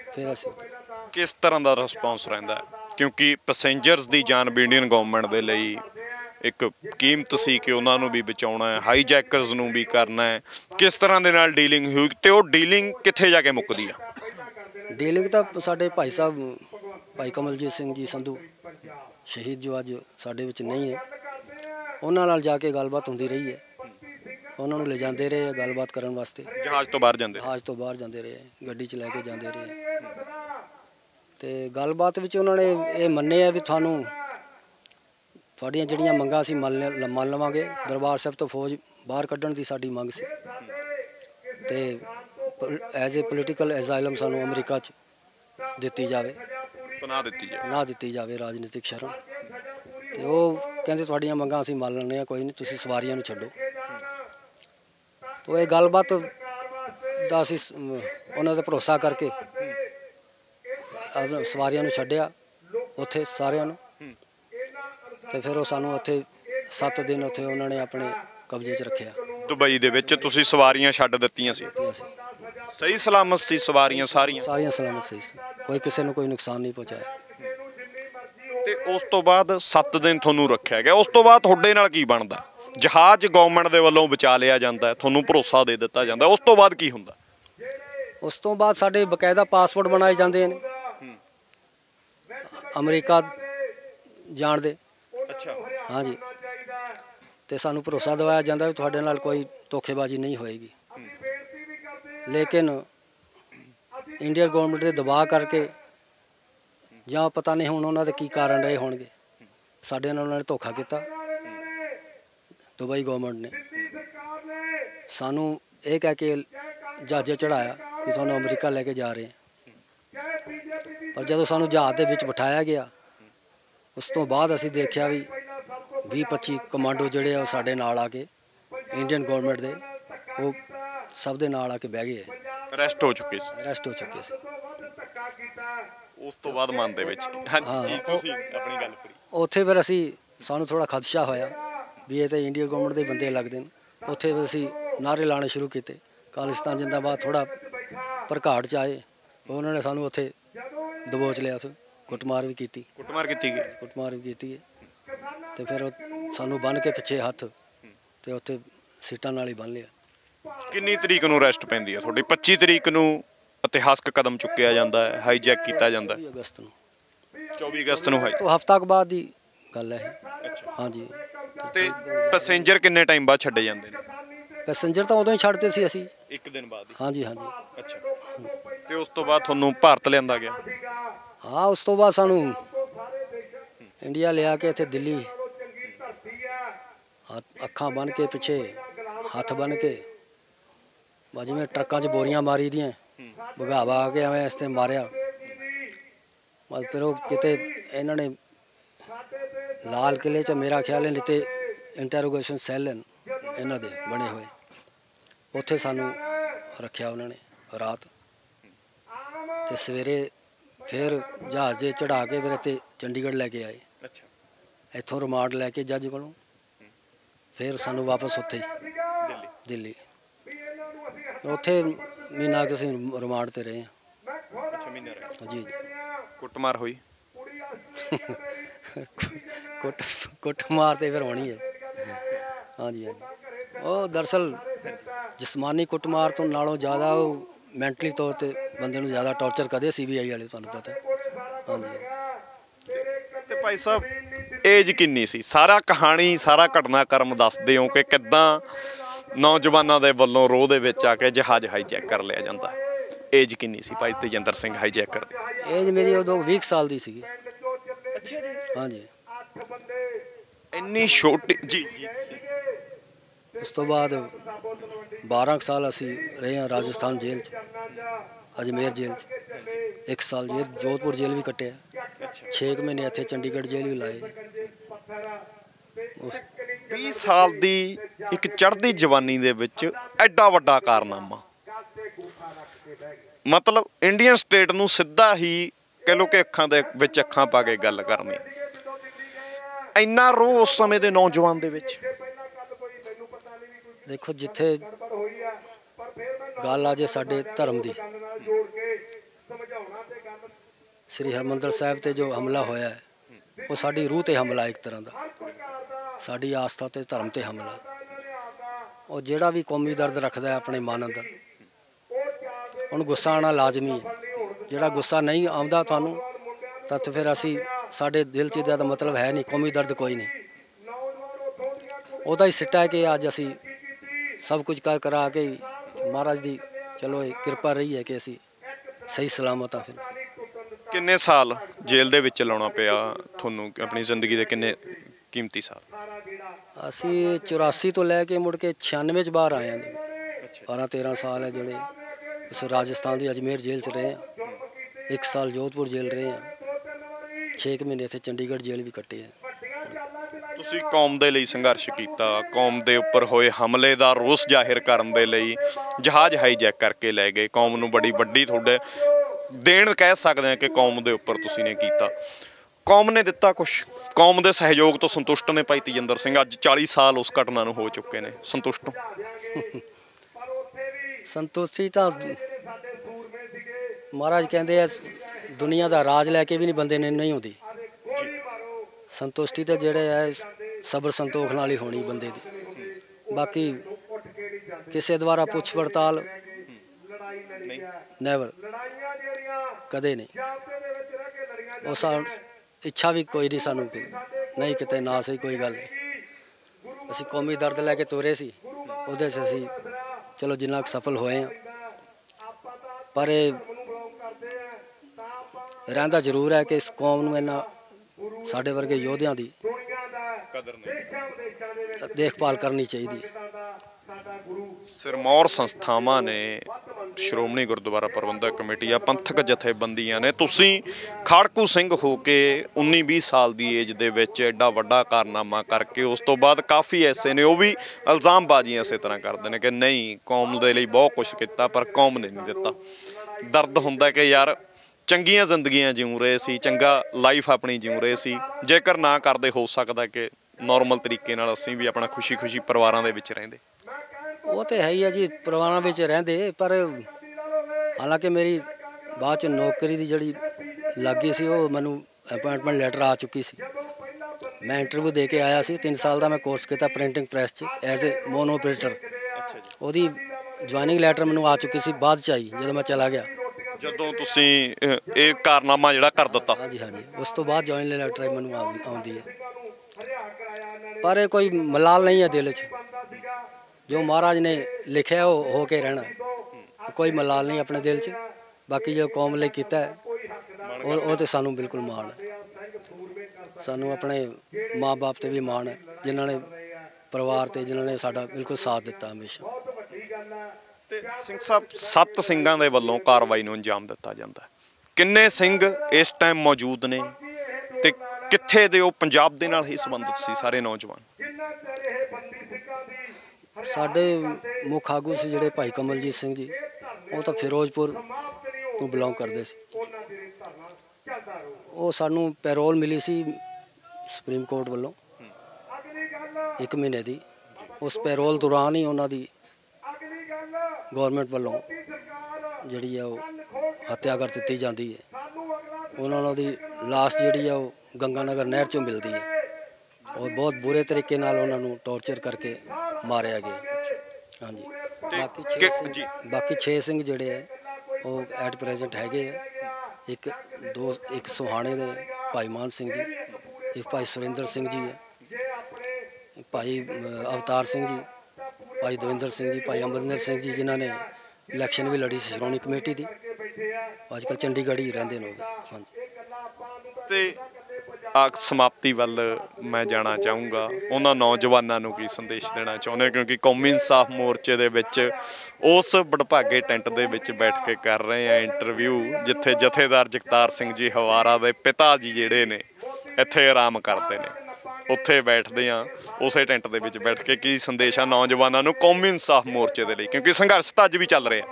ਫਿਰ ਅਸੀਂ ਕਿਸ ਤਰ੍ਹਾਂ ਦਾ ਰਿਸਪੌਂਸ ਰਹਿੰਦਾ ਹੈ? ਕਿਉਂਕਿ ਪੈਸੇਂਜਰਸ ਦੀ ਜਾਨ ਵੀ ਇੰਡੀਅਨ ਗਵਰਨਮੈਂਟ ਦੇ ਲਈ ਇੱਕ ਕੀਮਤ ਸੀ ਕਿ ਉਹਨਾਂ ਨੂੰ ਵੀ ਬਚਾਉਣਾ ਹੈ, ਹਾਈਜੈਕਰਸ ਨੂੰ ਵੀ ਕਰਨਾ ਹੈ। ਕਿਸ ਤਰ੍ਹਾਂ ਦੇ ਨਾਲ ਡੀਲਿੰਗ ਹੋਈ ਤੇ ਉਹ ਡੀਲਿੰਗ ਕਿੱਥੇ ਜਾ ਕੇ ਮੁੱਕਦੀ ਆ? ਡੀਲਿੰਗ ਤਾਂ ਸਾਡੇ ਭਾਈ ਸਾਹਿਬ ਭਾਈ ਕਮਲਜੀਤ ਸਿੰਘ ਜੀ ਸੰਧੂ ਸ਼ਹੀਦ ਜੋ ਅੱਜ ਸਾਡੇ ਵਿੱਚ ਨਹੀਂ ਹੈ, ਉਹਨਾਂ ਨਾਲ ਜਾ ਕੇ ਗੱਲਬਾਤ ਹੁੰਦੀ ਰਹੀ ਹੈ। ਉਹਨਾਂ ਨੂੰ ਲੈ ਜਾਂਦੇ ਰਹੇ ਗੱਲਬਾਤ ਕਰਨ ਵਾਸਤੇ, ਜਹਾਜ਼ ਤੋਂ ਬਾਹਰ ਜਾਂਦੇ? ਜਹਾਜ਼ ਤੋਂ ਬਾਹਰ ਜਾਂਦੇ ਰਹੇ, ਗੱਡੀ 'ਚ ਲੈ ਕੇ ਜਾਂਦੇ ਰਹੇ। ਤੇ ਗੱਲਬਾਤ ਵਿੱਚ ਉਹਨਾਂ ਨੇ ਇਹ ਮੰਨਿਆ ਵੀ ਤੁਹਾਡੀਆਂ ਜਿਹੜੀਆਂ ਮੰਗਾਂ ਅਸੀਂ ਮੰਨ ਲਵਾਂਗੇ। ਦਰਬਾਰ ਸਾਹਿਬ ਤੋਂ ਫੌਜ ਬਾਹਰ ਕੱਢਣ ਦੀ ਸਾਡੀ ਮੰਗ ਸੀ ਤੇ ਐਜ਼ ਏ ਪੋਲੀਟੀਕਲ ਐਜ਼ਾਈਲਮ ਸਾਨੂੰ ਅਮਰੀਕਾ 'ਚ ਦਿੱਤੀ ਜਾਵੇ, ਪਨਾਹ ਦਿੱਤੀ ਜਾਵੇ ਰਾਜਨੀਤਿਕ ਸ਼ਰਨ। ਤੇ ਉਹ ਕਹਿੰਦੇ ਤੁਹਾਡੀਆਂ ਮੰਗਾਂ ਅਸੀਂ ਮੰਨ ਲੈਂਦੇ ਹਾਂ, ਕੋਈ ਨਹੀਂ, ਤੁਸੀਂ ਸਵਾਰੀਆਂ ਨੂੰ ਛੱਡੋ। ਤਾਂ ਇਹ ਗੱਲਬਾਤ ਦਾ ਅਸੀਂ ਉਹਨਾਂ ਦਾ ਭਰੋਸਾ ਕਰਕੇ ਸਵਾਰੀਆਂ ਨੂੰ ਛੱਡਿਆ ਉੱਥੇ ਸਾਰਿਆਂ ਨੂੰ। ਤੇ ਫਿਰ ਉਹ ਸਾਨੂੰ ਉੱਥੇ 7 ਦਿਨ ਉੱਥੇ ਉਹਨਾਂ ਨੇ ਆਪਣੇ ਕਬਜ਼ੇ 'ਚ ਰੱਖਿਆ। ਦੁਬਈ ਦੇ ਵਿੱਚ ਤੁਸੀਂ ਸਵਾਰੀਆਂ ਛੱਡ ਦਿੱਤੀਆਂ ਸੀ? ਸਹੀ ਸਲਾਮਤ ਸੀ ਸਵਾਰੀਆਂ ਸਾਰੀਆਂ? ਸਾਰੀਆਂ ਸਲਾਮਤ ਸੀ, ਕੋਈ ਕਿਸੇ ਨੂੰ ਕੋਈ ਨੁਕਸਾਨ ਨਹੀਂ ਪਹੁੰਚਾਇਆ। ਤੇ ਉਸ ਤੋਂ ਬਾਅਦ 7 ਦਿਨ ਤੁਹਾਨੂੰ ਰੱਖਿਆ ਗਿਆ। ਉਸ ਤੋਂ ਬਾਅਦ ਤੁਹਾਡੇ ਨਾਲ ਕੀ ਬਣਦਾ? ਜਹਾਜ਼ ਗਵਰਨਮੈਂਟ ਦੇ ਵੱਲੋਂ ਬਚਾ ਲਿਆ ਜਾਂਦਾ, ਤੁਹਾਨੂੰ ਭਰੋਸਾ ਦੇ ਦਿੱਤਾ ਜਾਂਦਾ, ਉਸ ਤੋਂ ਬਾਅਦ ਕੀ ਹੁੰਦਾ? ਉਸ ਤੋਂ ਬਾਅਦ ਸਾਡੇ ਬਕਾਇਦਾ ਪਾਸਪੋਰਟ ਬਣਾਏ ਜਾਂਦੇ ਨੇ ਅਮਰੀਕਾ ਜਾਣ ਦੇ। ਅੱਛਾ। ਹਾਂਜੀ, ਤੇ ਸਾਨੂੰ ਭਰੋਸਾ ਦਿਵਾਇਆ ਜਾਂਦਾ ਵੀ ਤੁਹਾਡੇ ਨਾਲ ਕੋਈ ਧੋਖੇਬਾਜ਼ੀ ਨਹੀਂ ਹੋਏਗੀ। ਲੇਕਿਨ ਇੰਡੀਅਨ ਗਵਰਨਮੈਂਟ ਦੇ ਦਬਾਅ ਕਰਕੇ ਜਾਂ ਪਤਾ ਨਹੀਂ ਹੁਣ ਉਹਨਾਂ ਦੇ ਕੀ ਕਾਰਨ ਰਹੇ ਹੋਣਗੇ, ਸਾਡੇ ਨਾਲ ਉਹਨਾਂ ਨੇ ਧੋਖਾ ਕੀਤਾ। ਦੁਬਈ ਗਵਰਨਮੈਂਟ ਨੇ ਸਾਨੂੰ ਇਹ ਕਹਿ ਕੇ ਜਹਾਜ਼ ਚੜਾਇਆ ਕਿ ਤੁਹਾਨੂੰ ਅਮਰੀਕਾ ਲੈ ਕੇ ਜਾ ਰਹੇ ਹਾਂ। ਪਰ ਜਦੋਂ ਸਾਨੂੰ ਜਹਾਜ਼ ਦੇ ਵਿੱਚ ਬਿਠਾਇਆ ਗਿਆ, ਉਸ ਤੋਂ ਬਾਅਦ ਅਸੀਂ ਦੇਖਿਆ ਵੀ 20-25 ਕਮਾਂਡੋ ਜਿਹੜੇ ਆ ਉਹ ਸਾਡੇ ਨਾਲ ਆ ਕੇ ਇੰਡੀਅਨ ਗਵਰਨਮੈਂਟ ਦੇ ਉਹ ਸਭ ਦੇ ਨਾਲ ਆ ਕੇ ਬਹਿ ਗਏ। ਅਰੈਸਟ ਹੋ ਚੁੱਕੇ ਸੀ। ਉਸ ਤੋਂ ਬਾਅਦ ਮਨ ਦੇ ਵਿੱਚ ਹਾਂਜੀ ਤੁਸੀਂ ਆਪਣੀ ਗੱਲ ਕਰੀ। ਉੱਥੇ ਫਿਰ ਸਾਨੂੰ ਥੋੜਾ ਖਦਸ਼ਾ ਹੋਇਆ ਵੀ ਇਹ ਤਾਂ ਇੰਡੀਅਨ ਗਵਰਨਮੈਂਟ ਦੇ ਬੰਦੇ ਲੱਗਦੇ ਨੇ। ਉੱਥੇ ਫਿਰ ਅਸੀਂ ਨਾਅਰੇ ਲਾਣੇ ਸ਼ੁਰੂ ਕੀਤੇ, ਖਾਲਿਸਤਾਨ ਜਿੰਦਾਬਾਦ। ਥੋੜਾ ਭੜਕਾਟ 'ਚ ਆਏ, ਉਹਨਾਂ ਨੇ ਸਾਨੂੰ ਉੱਥੇ ਦਬੋਚ ਲਿਆ ਸੀ, ਕੁੱਟਮਾਰ ਵੀ ਕੀਤੀ ਹੈ। ਤੇ ਫਿਰ ਸਾਨੂੰ ਬੰਨ੍ਹ ਕੇ ਪਿੱਛੇ ਹੱਥ ਤੇ ਉੱਥੇ ਸੀਟਾਂ ਨਾਲ ਹੀ ਬੰਨ੍ਹ ਲਿਆ। ਕਿੰਨੀ ਤਰੀਕ ਨੂੰ ਅਰੈਸਟ ਪੈਂਦੀ ਹੈ ਤੁਹਾਡੀ? 25 ਤਰੀਕ ਨੂੰ ਇਤਿਹਾਸਕ ਕਦਮ ਚੁੱਕਿਆ ਜਾਂਦਾ ਹੈ, ਹਾਈਜੈਕ ਕੀਤਾ ਜਾਂਦਾ ਹੈ। 24 ਅਗਸਤ ਨੂੰ ਤੋਂ ਹਫ਼ਤਾ ਕੁ ਬਾਅਦ ਦੀ ਗੱਲ ਹੈ। ਹਾਂਜੀ। ਤੇ ਪੈਸੇਂਜਰ ਕਿੰਨੇ ਟਾਈਮ ਬਾਅਦ ਛੱਡੇ ਜਾਂਦੇ ਨੇ? ਪੈਸੇਂਜਰ ਤਾਂ ਉਦੋਂ ਹੀ ਛੱਡਦੇ ਸੀ ਅਸੀਂ, 1 ਦਿਨ ਬਾਅਦ ਹੀ? ਹਾਂਜੀ। ਅੱਛਾ। ਤੇ ਉਸ ਤੋਂ ਬਾਅਦ ਤੁਹਾਨੂੰ ਭਾਰਤ ਲਿਆਂਦਾ ਗਿਆ? ਹਾਂ, ਉਸ ਤੋਂ ਬਾਅਦ ਸਾਨੂੰ ਇੰਡੀਆ ਲਿਆ ਕੇ ਇੱਥੇ ਦਿੱਲੀ ਅੱਖਾਂ ਬੰਨ੍ਹ ਕੇ ਪਿੱਛੇ ਹੱਥ ਬੰਨ੍ਹ ਕੇ ਜਿਵੇਂ ਟਰੱਕਾਂ 'ਚ ਬੋਰੀਆਂ ਮਾਰੀ ਦੀਆਂ ਭਗਾਵਾ ਆ ਕੇ ਐਵੇਂ ਇਸ 'ਤੇ ਮਾਰਿਆ। ਬਸ ਫਿਰ ਉਹ ਕਿਤੇ ਇਹਨਾਂ ਨੇ ਲਾਲ ਕਿਲ੍ਹੇ 'ਚ ਮੇਰਾ ਖਿਆਲ ਹੈ ਤੇ ਇੰਟਰੋਗੇਸ਼ਨ ਸੈੱਲ ਇਹਨਾਂ ਦੇ ਬਣੇ ਹੋਏ, ਉੱਥੇ ਸਾਨੂੰ ਰੱਖਿਆ ਉਹਨਾਂ ਨੇ ਰਾਤ। ਤੇ ਸਵੇਰੇ ਫਿਰ ਜਹਾਜ਼ 'ਤੇ ਚੜ੍ਹਾ ਕੇ ਫਿਰ ਇੱਥੇ ਚੰਡੀਗੜ੍ਹ ਲੈ ਕੇ ਆਏ। ਇੱਥੋਂ ਰਿਮਾਂਡ ਲੈ ਕੇ ਜੱਜ ਕੋਲੋਂ ਫਿਰ ਸਾਨੂੰ ਵਾਪਸ ਉੱਥੇ ਦਿੱਲੀ। ਉੱਥੇ ਮਹੀਨਾ ਕੁ ਅਸੀਂ ਰਿਮਾਂਡ 'ਤੇ ਰਹੇ ਹਾਂ। ਜੀ। ਕੁੱਟਮਾਰ ਹੋਈ? ਕੁੱਟਮਾਰ ਤੇ ਫਿਰ ਹੋਣੀ ਹੈ। ਹਾਂਜੀ। ਉਹ ਦਰਅਸਲ ਜਿਸਮਾਨੀ ਕੁੱਟਮਾਰ ਤੋਂ ਨਾਲੋਂ ਜ਼ਿਆਦਾ ਉਹ ਮੈਂਟਲੀ ਤੌਰ 'ਤੇ ਬੰਦੇ ਨੂੰ ਜ਼ਿਆਦਾ ਟੌਰਚਰ ਕਦੇ CBI ਵਾਲੇ, ਤੁਹਾਨੂੰ ਪਤਾ। ਹਾਂਜੀ। ਤੇ ਭਾਈ ਸਾਹਿਬ ਏਜ ਕਿੰਨੀ ਸੀ? ਸਾਰਾ ਕਹਾਣੀ ਸਾਰਾ ਘਟਨਾਕ੍ਰਮ ਦੱਸਦੇ ਹੋ ਕਿ ਕਿੱਦਾਂ ਨੌਜਵਾਨਾਂ ਦੇ ਵੱਲੋਂ ਰੋਹ ਦੇ ਵਿੱਚ ਆ ਕੇ ਜਹਾਜ਼ ਹਾਈਜੈਕ ਕਰ ਲਿਆ ਜਾਂਦਾ। ਏਜ ਕਿੰਨੀ ਸੀ ਭਾਈ ਤੇਜਿੰਦਰ ਸਿੰਘ ਹਾਈਜੈਕਰ ਦੀ? ਏਜ ਮੇਰੀ ਉਦੋਂ 20 ਸਾਲ ਦੀ ਸੀਗੀ। ਅੱਛਾ ਜੀ। ਹਾਂਜੀ। ਇੰਨੀ ਛੋਟੀ? ਜੀ। ਉਸ ਤੋਂ ਬਾਅਦ 12 ਸਾਲ ਅਸੀਂ ਰਹੇ ਹਾਂ ਰਾਜਸਥਾਨ ਜੇਲ੍ਹ 'ਚ, ਅਜਮੇਰ ਜੇਲ੍ਹ 'ਚ। 1 ਸਾਲ ਜੋਧਪੁਰ ਜੇਲ੍ਹ ਵੀ ਕੱਟਿਆ। 6 ਮਹੀਨੇ ਇੱਥੇ ਚੰਡੀਗੜ੍ਹ ਜੇਲ੍ਹ ਵੀ ਲਾਏ। 20 ਸਾਲ ਦੀ ਇੱਕ ਚੜ੍ਹਦੀ ਜਵਾਨੀ ਦੇ ਵਿੱਚ ਐਡਾ ਵੱਡਾ ਕਾਰਨਾਮਾ, ਮਤਲਬ ਇੰਡੀਅਨ ਸਟੇਟ ਨੂੰ ਸਿੱਧਾ ਹੀ ਕਹਿ ਲਓ ਕਿ ਅੱਖਾਂ ਦੇ ਵਿੱਚ ਅੱਖਾਂ ਪਾ ਕੇ ਗੱਲ ਕਰਨੀ। ਇੰਨਾ ਰੋਹ ਉਸ ਸਮੇਂ ਦੇ ਨੌਜਵਾਨ ਦੇ ਵਿੱਚ। ਦੇਖੋ, ਜਿੱਥੇ ਗੱਲ ਆ ਜੇ ਸਾਡੇ ਧਰਮ ਦੀ, ਸ੍ਰੀ ਹਰਿਮੰਦਰ ਸਾਹਿਬ ਤੇ ਜੋ ਹਮਲਾ ਹੋਇਆ ਹੈ, ਉਹ ਸਾਡੀ ਰੂਹ ਤੇ ਹਮਲਾ ਇੱਕ ਤਰ੍ਹਾਂ ਦਾ, ਸਾਡੀ ਆਸਥਾ ਤੇ ਧਰਮ ਤੇ ਹਮਲਾ। ਉਹ ਜਿਹੜਾ ਵੀ ਕੌਮੀ ਦਰਦ ਰੱਖਦਾ ਹੈ ਆਪਣੇ ਮਨ ਅੰਦਰ, ਉਹਨੂੰ ਗੁੱਸਾ ਆਉਣਾ ਲਾਜ਼ਮੀ ਹੈ। ਜਿਹੜਾ ਗੁੱਸਾ ਨਹੀਂ ਆਉਂਦਾ ਤੁਹਾਨੂੰ ਤਾਂ ਫਿਰ ਅਸੀਂ, ਸਾਡੇ ਦਿਲ 'ਚ ਇਹਦਾ ਤਾਂ ਮਤਲਬ ਹੈ ਨਹੀਂ, ਕੌਮੀ ਦਰਦ ਕੋਈ ਨਹੀਂ। ਉਹਦਾ ਹੀ ਸਿੱਟਾ ਹੈ ਕਿ ਅੱਜ ਅਸੀਂ ਸਭ ਕੁਝ ਕਰ ਕਰਾ ਕੇ ਮਹਾਰਾਜ ਦੀ ਚਲੋ ਇਹ ਕਿਰਪਾ ਰਹੀ ਹੈ ਕਿ ਅਸੀਂ ਸਹੀ ਸਲਾਮਤ ਹਾਂ। ਫਿਰ ਕਿੰਨੇ ਸਾਲ ਜੇਲ੍ਹ ਦੇ ਵਿੱਚ ਲਾਉਣਾ ਪਿਆ ਤੁਹਾਨੂੰ, ਆਪਣੀ ਜ਼ਿੰਦਗੀ ਦੇ ਕਿੰਨੇ ਕੀਮਤੀ ਸਾਲ? ਅਸੀਂ 84 ਤੋਂ ਲੈ ਕੇ ਮੁੜ ਕੇ 96 'ਚ ਬਾਹਰ ਆਏ ਹਾਂ। 12-13 ਸਾਲ ਹੈ ਜਿਹੜੇ ਉਸ ਰਾਜਸਥਾਨ ਦੀ ਅਜਮੇਰ ਜੇਲ੍ਹ 'ਚ ਰਹੇ ਹਾਂ। 1 ਸਾਲ ਜੋਧਪੁਰ ਜੇਲ੍ਹ ਰਹੇ ਹਾਂ। 6 ਮਹੀਨੇ ਇੱਥੇ ਚੰਡੀਗੜ੍ਹ ਜੇਲ੍ਹ ਵੀ ਕੱਟੇ ਹੈ। ਤੁਸੀਂ ਕੌਮ ਦੇ ਲਈ ਸੰਘਰਸ਼ ਕੀਤਾ, ਕੌਮ ਦੇ ਉੱਪਰ ਹੋਏ ਹਮਲੇ ਦਾ ਰੋਸ ਜ਼ਾਹਿਰ ਕਰਨ ਦੇ ਲਈ ਜਹਾਜ਼ ਹਾਈਜੈਕ ਕਰਕੇ ਲੈ ਗਏ। ਕੌਮ ਨੂੰ ਬੜੀ ਵੱਡੀ ਤੁਹਾਡੇ ਦੇਣ ਕਹਿ ਸਕਦੇ ਹਾਂ ਕਿ ਕੌਮ ਦੇ ਉੱਪਰ ਤੁਸੀਂ ਨੇ ਕੀਤਾ। ਕੌਮ ਨੇ ਦਿੱਤਾ ਕੁਛ, ਕੌਮ ਦੇ ਸਹਿਯੋਗ ਤੋਂ ਸੰਤੁਸ਼ਟ ਨੇ ਭਾਈ ਤੇਜਿੰਦਰ ਸਿੰਘ? ਅੱਜ 40 ਸਾਲ ਉਸ ਘਟਨਾ ਨੂੰ ਹੋ ਚੁੱਕੇ ਨੇ, ਸੰਤੁਸ਼ਟ ਹੋ? ਸੰਤੁਸ਼ਟੀ ਤਾਂ ਮਹਾਰਾਜ ਕਹਿੰਦੇ ਆ ਦੁਨੀਆ ਦਾ ਰਾਜ ਲੈ ਕੇ ਵੀ ਨਹੀਂ ਬੰਦੇ ਨੇ ਨਹੀਂ ਹੁੰਦੀ। ਸੰਤੁਸ਼ਟੀ ਤਾਂ ਜਿਹੜੇ ਹੈ ਸਬਰ ਸੰਤੋਖ ਨਾਲ ਹੀ ਹੋਣੀ ਬੰਦੇ ਦੀ। ਬਾਕੀ ਕਿਸੇ ਦੁਆਰਾ ਪੁੱਛ ਪੜਤਾਲ ਨੈਵਰ, ਕਦੇ ਨਹੀਂ। ਉਹ ਇੱਛਾ ਵੀ ਕੋਈ ਨਹੀਂ ਸਾਨੂੰ, ਨਹੀਂ ਕਿਤੇ ਨਾ ਸਹੀ ਕੋਈ ਗੱਲ ਨਹੀਂ। ਅਸੀਂ ਕੌਮੀ ਦਰਦ ਲੈ ਕੇ ਤੋਰੇ ਸੀ, ਉਹਦੇ 'ਚ ਅਸੀਂ ਚਲੋ ਜਿੰਨਾ ਕੁ ਸਫਲ ਹੋਏ ਹਾਂ। ਪਰ ਇਹ ਰਹਿੰਦਾ ਜ਼ਰੂਰ ਹੈ ਕਿ ਇਸ ਕੌਮ ਨੂੰ ਇਹਨਾਂ ਸਾਡੇ ਵਰਗੇ ਯੋਧਿਆਂ ਦੀ ਕਦਰ ਨਹੀਂ, ਦੇਖਭਾਲ ਕਰਨੀ ਚਾਹੀਦੀ ਹੈ। ਸਿਰਮੌਰ ਸੰਸਥਾਵਾਂ ਨੇ, ਸ਼੍ਰੋਮਣੀ ਗੁਰਦੁਆਰਾ ਪ੍ਰਬੰਧਕ ਕਮੇਟੀ ਆ, ਪੰਥਕ ਜਥੇਬੰਦੀਆਂ ਨੇ, ਤੁਸੀਂ ਖਾੜਕੂ ਸਿੰਘ ਹੋ ਕੇ 19-20 ਸਾਲ ਦੀ ਏਜ ਦੇ ਵਿੱਚ ਐਡਾ ਵੱਡਾ ਕਾਰਨਾਮਾ ਕਰਕੇ ਉਸ ਤੋਂ ਬਾਅਦ ਕਾਫੀ ਐਸੇ ਨੇ ਉਹ ਵੀ ਇਲਜ਼ਾਮਬਾਜ਼ੀਆਂ ਇਸੇ ਤਰ੍ਹਾਂ ਕਰਦੇ ਨੇ ਕਿ ਨਹੀਂ ਕੌਮ ਦੇ ਲਈ ਬਹੁਤ ਕੁਛ ਕੀਤਾ ਪਰ ਕੌਮ ਨੇ ਨਹੀਂ ਦਿੱਤਾ। ਦਰਦ ਹੁੰਦਾ ਕਿ ਯਾਰ ਚੰਗੀਆਂ ਜ਼ਿੰਦਗੀਆਂ ਜਿਉਂ ਰਹੇ ਸੀ, ਚੰਗਾ ਲਾਈਫ ਆਪਣੀ ਜਿਉਂ ਰਹੇ ਸੀ, ਜੇਕਰ ਨਾ ਕਰਦੇ ਹੋ ਸਕਦਾ ਕਿ ਨੋਰਮਲ ਤਰੀਕੇ ਨਾਲ ਅਸੀਂ ਵੀ ਆਪਣਾ ਖੁਸ਼ੀ ਪਰਿਵਾਰਾਂ ਦੇ ਵਿੱਚ ਰਹਿੰਦੇ। ਉਹ ਤਾਂ ਹੈ ਹੀ ਆ ਜੀ, ਪਰਿਵਾਰਾਂ ਵਿੱਚ ਰਹਿੰਦੇ। ਪਰ ਹਾਲਾਂਕਿ ਮੇਰੀ ਬਾਅਦ 'ਚ ਨੌਕਰੀ ਦੀ ਜਿਹੜੀ ਲੱਗੀ ਸੀ, ਉਹ ਮੈਨੂੰ ਅਪਾਇੰਟਮੈਂਟ ਲੈਟਰ ਆ ਚੁੱਕੀ ਸੀ। ਮੈਂ ਇੰਟਰਵਿਊ ਦੇ ਕੇ ਆਇਆ ਸੀ। 3 ਸਾਲ ਦਾ ਮੈਂ ਕੋਰਸ ਕੀਤਾ ਪ੍ਰਿੰਟਿੰਗ ਪ੍ਰੈਸ 'ਚ ਐਜ਼ ਏ ਮੋਨ ਆਪਰੇਟਰ। ਉਹਦੀ ਜੁਆਇਨਿੰਗ ਲੈਟਰ ਮੈਨੂੰ ਆ ਚੁੱਕੀ ਸੀ, ਬਾਅਦ 'ਚ ਆਈ ਜਦੋਂ ਮੈਂ ਚਲਾ ਗਿਆ। ਜਦੋਂ ਤੁਸੀਂ ਇਹ ਕਾਰਨਾਮਾ ਜਿਹੜਾ ਕਰ ਦਿੱਤਾ? ਹਾਂਜੀ, ਉਸ ਤੋਂ ਬਾਅਦ ਜੁਆਇਨਿੰਗ ਲੈਟਰ ਮੈਨੂੰ ਆਉਂਦੀ ਹੈ। ਪਰ ਇਹ ਕੋਈ ਮਲਾਲ ਨਹੀਂ ਹੈ ਦਿਲ 'ਚ। ਜੋ ਮਹਾਰਾਜ ਨੇ ਲਿਖਿਆ ਉਹ ਹੋ ਕੇ ਰਹਿਣਾ, ਕੋਈ ਮਲਾਲ ਨਹੀਂ ਆਪਣੇ ਦਿਲ 'ਚ। ਬਾਕੀ ਜੋ ਕੌਮ ਲਈ ਕੀਤਾ ਹੈ ਉਹ ਤੇ ਸਾਨੂੰ ਬਿਲਕੁਲ ਮਾਣ ਹੈ। ਸਾਨੂੰ ਆਪਣੇ ਮਾਂ-ਬਾਪ 'ਤੇ ਵੀ ਮਾਣ ਹੈ, ਜਿਨ੍ਹਾਂ ਨੇ ਪਰਿਵਾਰ 'ਤੇ ਜਿਨ੍ਹਾਂ ਨੇ ਸਾਡਾ ਬਿਲਕੁਲ ਸਾਥ ਦਿੱਤਾ ਹਮੇਸ਼ਾ। ਤੇ ਸਿੰਘ ਸਾਹਿਬ, 7 ਸਿੰਘਾਂ ਦੇ ਵੱਲੋਂ ਕਾਰਵਾਈ ਨੂੰ ਅੰਜਾਮ ਦਿੱਤਾ ਜਾਂਦਾ। ਕਿੰਨੇ ਸਿੰਘ ਇਸ ਟਾਈਮ ਮੌਜੂਦ ਨੇ ਤੇ ਕਿੱਥੇ ਦੇ? ਉਹ ਪੰਜਾਬ ਦੇ ਨਾਲ ਹੀ ਸੰਬੰਧਿਤ ਸੀ ਸਾਰੇ ਨੌਜਵਾਨ। ਸਾਡੇ ਮੁੱਖ ਆਗੂ ਸੀ ਜਿਹੜੇ ਭਾਈ ਕਮਲਜੀਤ ਸਿੰਘ ਜੀ, ਉਹ ਤਾਂ ਫਿਰੋਜ਼ਪੁਰ ਤੋਂ ਬਿਲੋਂਗ ਕਰਦੇ ਸੀ। ਉਹ ਸਾਨੂੰ ਪੈਰੋਲ ਮਿਲੀ ਸੀ ਸੁਪਰੀਮ ਕੋਰਟ ਵੱਲੋਂ 1 ਮਹੀਨੇ ਦੀ। ਉਸ ਪੈਰੋਲ ਦੌਰਾਨ ਹੀ ਉਹਨਾਂ ਦੀ ਗੌਰਮੈਂਟ ਵੱਲੋਂ ਜਿਹੜੀ ਆ ਉਹ ਹੱਤਿਆ ਕਰ ਦਿੱਤੀ ਜਾਂਦੀ ਹੈ। ਉਹਨਾਂ ਦੀ ਲਾਸ਼ ਜਿਹੜੀ ਆ ਉਹ ਗੰਗਾਨਗਰ ਨਹਿਰ 'ਚੋਂ ਮਿਲਦੀ ਹੈ। ਔਰ ਬਹੁਤ ਬੁਰੇ ਤਰੀਕੇ ਨਾਲ ਉਹਨਾਂ ਨੂੰ ਟੌਰਚਰ ਕਰਕੇ ਮਾਰਿਆ ਗਿਆ। ਹਾਂਜੀ, ਬਾਕੀ 6 ਸਿੰਘ ਜਿਹੜੇ ਹੈ ਉਹ ਐਟ ਪ੍ਰੈਜ਼ੈਂਟ ਹੈਗੇ ਆ। ਇੱਕ ਸੁਹਾਣੇ ਦੇ ਭਾਈ ਮਾਨ ਸਿੰਘ ਜੀ, ਇੱਕ ਭਾਈ ਸੁਰਿੰਦਰ ਸਿੰਘ ਜੀ ਹੈ, ਇੱਕ ਭਾਈ ਅਵਤਾਰ ਸਿੰਘ ਜੀ, ਭਾਈ ਦਵਿੰਦਰ ਸਿੰਘ ਜੀ, ਭਾਈ ਅਮਰਿੰਦਰ ਸਿੰਘ ਜੀ, ਜਿਨ੍ਹਾਂ ਨੇ ਇਲੈਕਸ਼ਨ ਵੀ ਲੜੀ ਸੀ ਸ਼੍ਰੋਮਣੀ ਕਮੇਟੀ ਦੀ। ਅੱਜ ਕੱਲ੍ਹ ਚੰਡੀਗੜ੍ਹ ਹੀ ਰਹਿੰਦੇ ਨੇ। ਹਾਂਜੀ, ਤੇ ਸਮਾਪਤੀ ਵੱਲ ਮੈਂ ਜਾਣਾ ਚਾਹੂੰਗਾ। ਉਹਨਾਂ ਨੌਜਵਾਨਾਂ ਨੂੰ ਕੀ ਸੰਦੇਸ਼ ਦੇਣਾ ਚਾਹੁੰਦੇ? ਕਿਉਂਕਿ ਕੌਮੀ ਇਨਸਾਫ ਮੋਰਚੇ ਦੇ ਵਿੱਚ ਉਸ ਵਡਭਾਗੇ ਟੈਂਟ ਦੇ ਵਿੱਚ ਬੈਠ ਕੇ ਕਰ ਰਹੇ ਆ ਇੰਟਰਵਿਊ, ਜਿੱਥੇ ਜਥੇਦਾਰ ਜਗਤਾਰ ਸਿੰਘ ਜੀ ਹਵਾਰਾ ਦੇ ਪਿਤਾ ਜੀ ਜਿਹੜੇ ਨੇ ਇੱਥੇ ਆਰਾਮ ਕਰਦੇ ਨੇ, ਉੱਥੇ ਬੈਠਦੇ ਆ ਉਸੇ ਟੈਂਟ ਦੇ ਵਿੱਚ ਬੈਠ ਕੇ। ਕੀ ਸੰਦੇਸ਼ ਆ ਨੌਜਵਾਨਾਂ ਨੂੰ ਕੌਮੀ ਇਨਸਾਫ ਮੋਰਚੇ ਦੇ ਲਈ? ਕਿਉਂਕਿ ਸੰਘਰਸ਼ ਤਾਂ ਅੱਜ ਵੀ ਚੱਲ ਰਿਹਾ।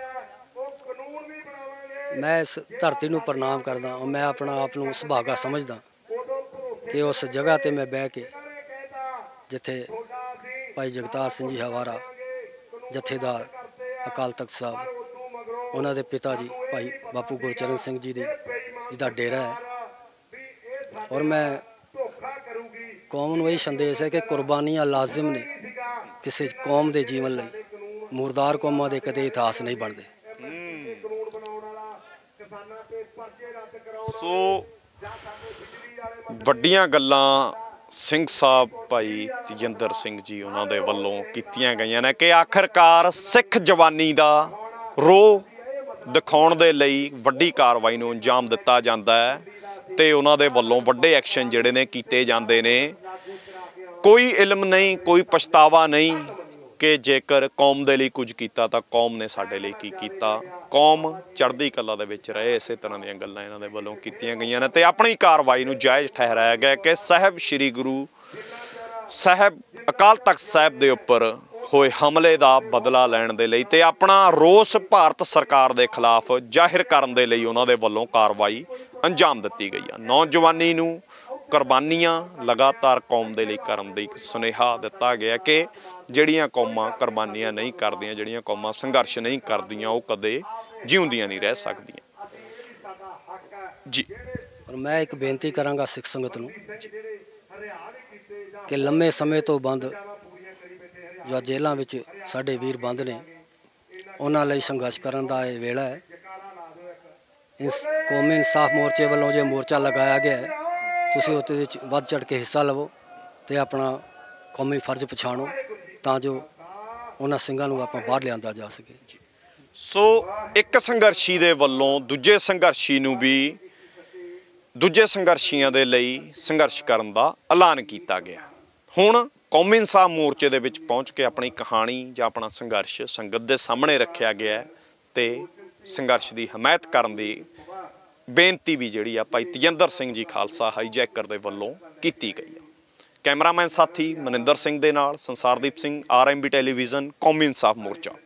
ਮੈਂ ਇਸ ਧਰਤੀ ਨੂੰ ਪ੍ਰਣਾਮ ਕਰਦਾ। ਮੈਂ ਆਪਣਾ ਆਪ ਨੂੰ ਸੁਭਾਗਾ ਸਮਝਦਾ ਕਿ ਉਸ ਜਗ੍ਹਾ 'ਤੇ ਮੈਂ ਬਹਿ ਕੇ, ਜਿੱਥੇ ਭਾਈ ਜਗਤਾਰ ਸਿੰਘ ਜੀ ਹਵਾਰਾ ਜਥੇਦਾਰ ਅਕਾਲ ਤਖਤ ਸਾਹਿਬ, ਉਹਨਾਂ ਦੇ ਪਿਤਾ ਜੀ ਭਾਈ ਬਾਪੂ ਗੁਰਚਰਨ ਸਿੰਘ ਜੀ ਦੀ ਜਿਹਦਾ ਡੇਰਾ ਹੈ। ਔਰ ਮੈਂ ਕੌਮ ਨੂੰ ਇਹ ਸੰਦੇਸ਼ ਹੈ ਕਿ ਕੁਰਬਾਨੀਆਂ ਲਾਜ਼ਮ ਨੇ ਕਿਸੇ ਕੌਮ ਦੇ ਜੀਵਨ ਲਈ। ਮੁਰਦਾਰ ਕੌਮਾਂ ਦੇ ਕਦੇ ਇਤਿਹਾਸ ਨਹੀਂ ਬਣਦੇ। ਸੋ ਵੱਡੀਆਂ ਗੱਲਾਂ ਸਿੰਘ ਸਾਹਿਬ ਭਾਈ ਤੇਜਿੰਦਰ ਸਿੰਘ ਜੀ ਉਹਨਾਂ ਦੇ ਵੱਲੋਂ ਕੀਤੀਆਂ ਗਈਆਂ ਨੇ ਕਿ ਆਖਰਕਾਰ ਸਿੱਖ ਜਵਾਨੀ ਦਾ ਰੋਹ ਦਿਖਾਉਣ ਦੇ ਲਈ ਵੱਡੀ ਕਾਰਵਾਈ ਨੂੰ ਅੰਜਾਮ ਦਿੱਤਾ ਜਾਂਦਾ ਹੈ ਤੇ ਉਹਨਾਂ ਦੇ ਵੱਲੋਂ ਵੱਡੇ ਐਕਸ਼ਨ ਜਿਹੜੇ ਨੇ ਕੀਤੇ ਜਾਂਦੇ ਨੇ। ਕੋਈ ਇਲਮ ਨਹੀਂ, ਕੋਈ ਪਛਤਾਵਾ ਨਹੀਂ ਕਿ ਜੇਕਰ ਕੌਮ ਦੇ ਲਈ ਕੁਝ ਕੀਤਾ ਤਾਂ ਕੌਮ ਨੇ ਸਾਡੇ ਲਈ ਕੀ ਕੀਤਾ। ਕੌਮ ਚੜ੍ਹਦੀ ਕਲਾ ਦੇ ਵਿੱਚ ਰਹੇ। ਇਸੇ ਤਰ੍ਹਾਂ ਦੀਆਂ ਗੱਲਾਂ ਇਹਨਾਂ ਦੇ ਵੱਲੋਂ ਕੀਤੀਆਂ ਗਈਆਂ ਨੇ ਤੇ ਆਪਣੀ ਕਾਰਵਾਈ ਨੂੰ ਜਾਇਜ਼ ਠਹਿਰਾਇਆ ਗਿਆ ਕਿ ਸਾਹਿਬ ਸ੍ਰੀ ਗੁਰੂ ਸਾਹਿਬ ਅਕਾਲ ਤਖਤ ਸਾਹਿਬ ਦੇ ਉੱਪਰ ਹੋਏ ਹਮਲੇ ਦਾ ਬਦਲਾ ਲੈਣ ਦੇ ਲਈ ਤੇ ਆਪਣਾ ਰੋਸ ਭਾਰਤ ਸਰਕਾਰ ਦੇ ਖਿਲਾਫ ਜ਼ਾਹਿਰ ਕਰਨ ਦੇ ਲਈ ਉਹਨਾਂ ਦੇ ਵੱਲੋਂ ਕਾਰਵਾਈ ਅੰਜਾਮ ਦਿੱਤੀ ਗਈ ਆ। ਨੌਜਵਾਨੀ ਨੂੰ ਕੁਰਬਾਨੀਆਂ ਲਗਾਤਾਰ ਕੌਮ ਦੇ ਲਈ ਕਰਨ ਦੀ ਸੁਨੇਹਾ ਦਿੱਤਾ ਗਿਆ ਕਿ ਜਿਹੜੀਆਂ ਕੌਮਾਂ ਕੁਰਬਾਨੀਆਂ ਨਹੀਂ ਕਰਦੀਆਂ, ਜਿਹੜੀਆਂ ਕੌਮਾਂ ਸੰਘਰਸ਼ ਨਹੀਂ ਕਰਦੀਆਂ, ਉਹ ਕਦੇ ਜਿਉਂਦੀਆਂ ਨਹੀਂ ਰਹਿ ਸਕਦੀਆਂ ਜੀ। ਔਰ ਮੈਂ ਇੱਕ ਬੇਨਤੀ ਕਰਾਂਗਾ ਸਿੱਖ ਸੰਗਤ ਨੂੰ ਕਿ ਲੰਮੇ ਸਮੇਂ ਤੋਂ ਬੰਦ ਜੋ ਜੇਲ੍ਹਾਂ ਵਿੱਚ ਸਾਡੇ ਵੀਰ ਬੰਦ ਨੇ, ਉਹਨਾਂ ਲਈ ਸੰਘਰਸ਼ ਕਰਨ ਦਾ ਇਹ ਵੇਲਾ ਹੈ। ਇਸ ਕੌਮੀ ਇਨਸਾਫ ਮੋਰਚੇ ਵੱਲੋਂ ਜੇ ਮੋਰਚਾ ਲਗਾਇਆ ਗਿਆ ਹੈ, ਤੁਸੀਂ ਉਹਦੇ ਵਿੱਚ ਵੱਧ ਚੜ੍ਹ ਕੇ ਹਿੱਸਾ ਲਵੋ ਤੇ ਆਪਣਾ ਕੌਮੀ ਫਰਜ਼ ਪਛਾਣੋ ਤਾਂ ਜੋ ਉਹਨਾਂ ਸਿੰਘਾਂ ਨੂੰ ਆਪਾਂ ਬਾਹਰ ਲਿਆਂਦਾ ਜਾ ਸਕੇ। ਸੋ ਇੱਕ ਸੰਘਰਸ਼ੀ ਦੇ ਵੱਲੋਂ ਦੂਜੇ ਸੰਘਰਸ਼ੀ ਨੂੰ ਵੀ ਦੂਜੇ ਸੰਘਰਸ਼ੀਆਂ ਦੇ ਲਈ ਸੰਘਰਸ਼ ਕਰਨ ਦਾ ਐਲਾਨ ਕੀਤਾ ਗਿਆ। ਹੁਣ ਕੌਮੀ ਇਨਸਾਫ ਮੋਰਚੇ ਦੇ ਵਿੱਚ ਪਹੁੰਚ ਕੇ ਆਪਣੀ ਕਹਾਣੀ ਜਾਂ ਆਪਣਾ ਸੰਘਰਸ਼ ਸੰਗਤ ਦੇ ਸਾਹਮਣੇ ਰੱਖਿਆ ਗਿਆ ਤੇ ਸੰਘਰਸ਼ ਦੀ ਹਮਾਇਤ ਕਰਨ ਦੀ ਬੇਨਤੀ ਵੀ ਜਿਹੜੀ ਆ ਭਾਈ ਤੇਜਿੰਦਰ ਸਿੰਘ ਜੀ ਖਾਲਸਾ ਹਾਈਜੈਕਰ ਦੇ ਵੱਲੋਂ ਕੀਤੀ ਗਈ ਹੈ। ਕੈਮਰਾਮੈਨ ਸਾਥੀ ਮਨਿੰਦਰ ਸਿੰਘ ਦੇ ਨਾਲ ਸੰਸਾਰਦੀਪ ਸਿੰਘ, RMB ਟੈਲੀਵਿਜ਼ਨ, ਕੌਮੀ ਇਨਸਾਫ ਮੋਰਚਾ।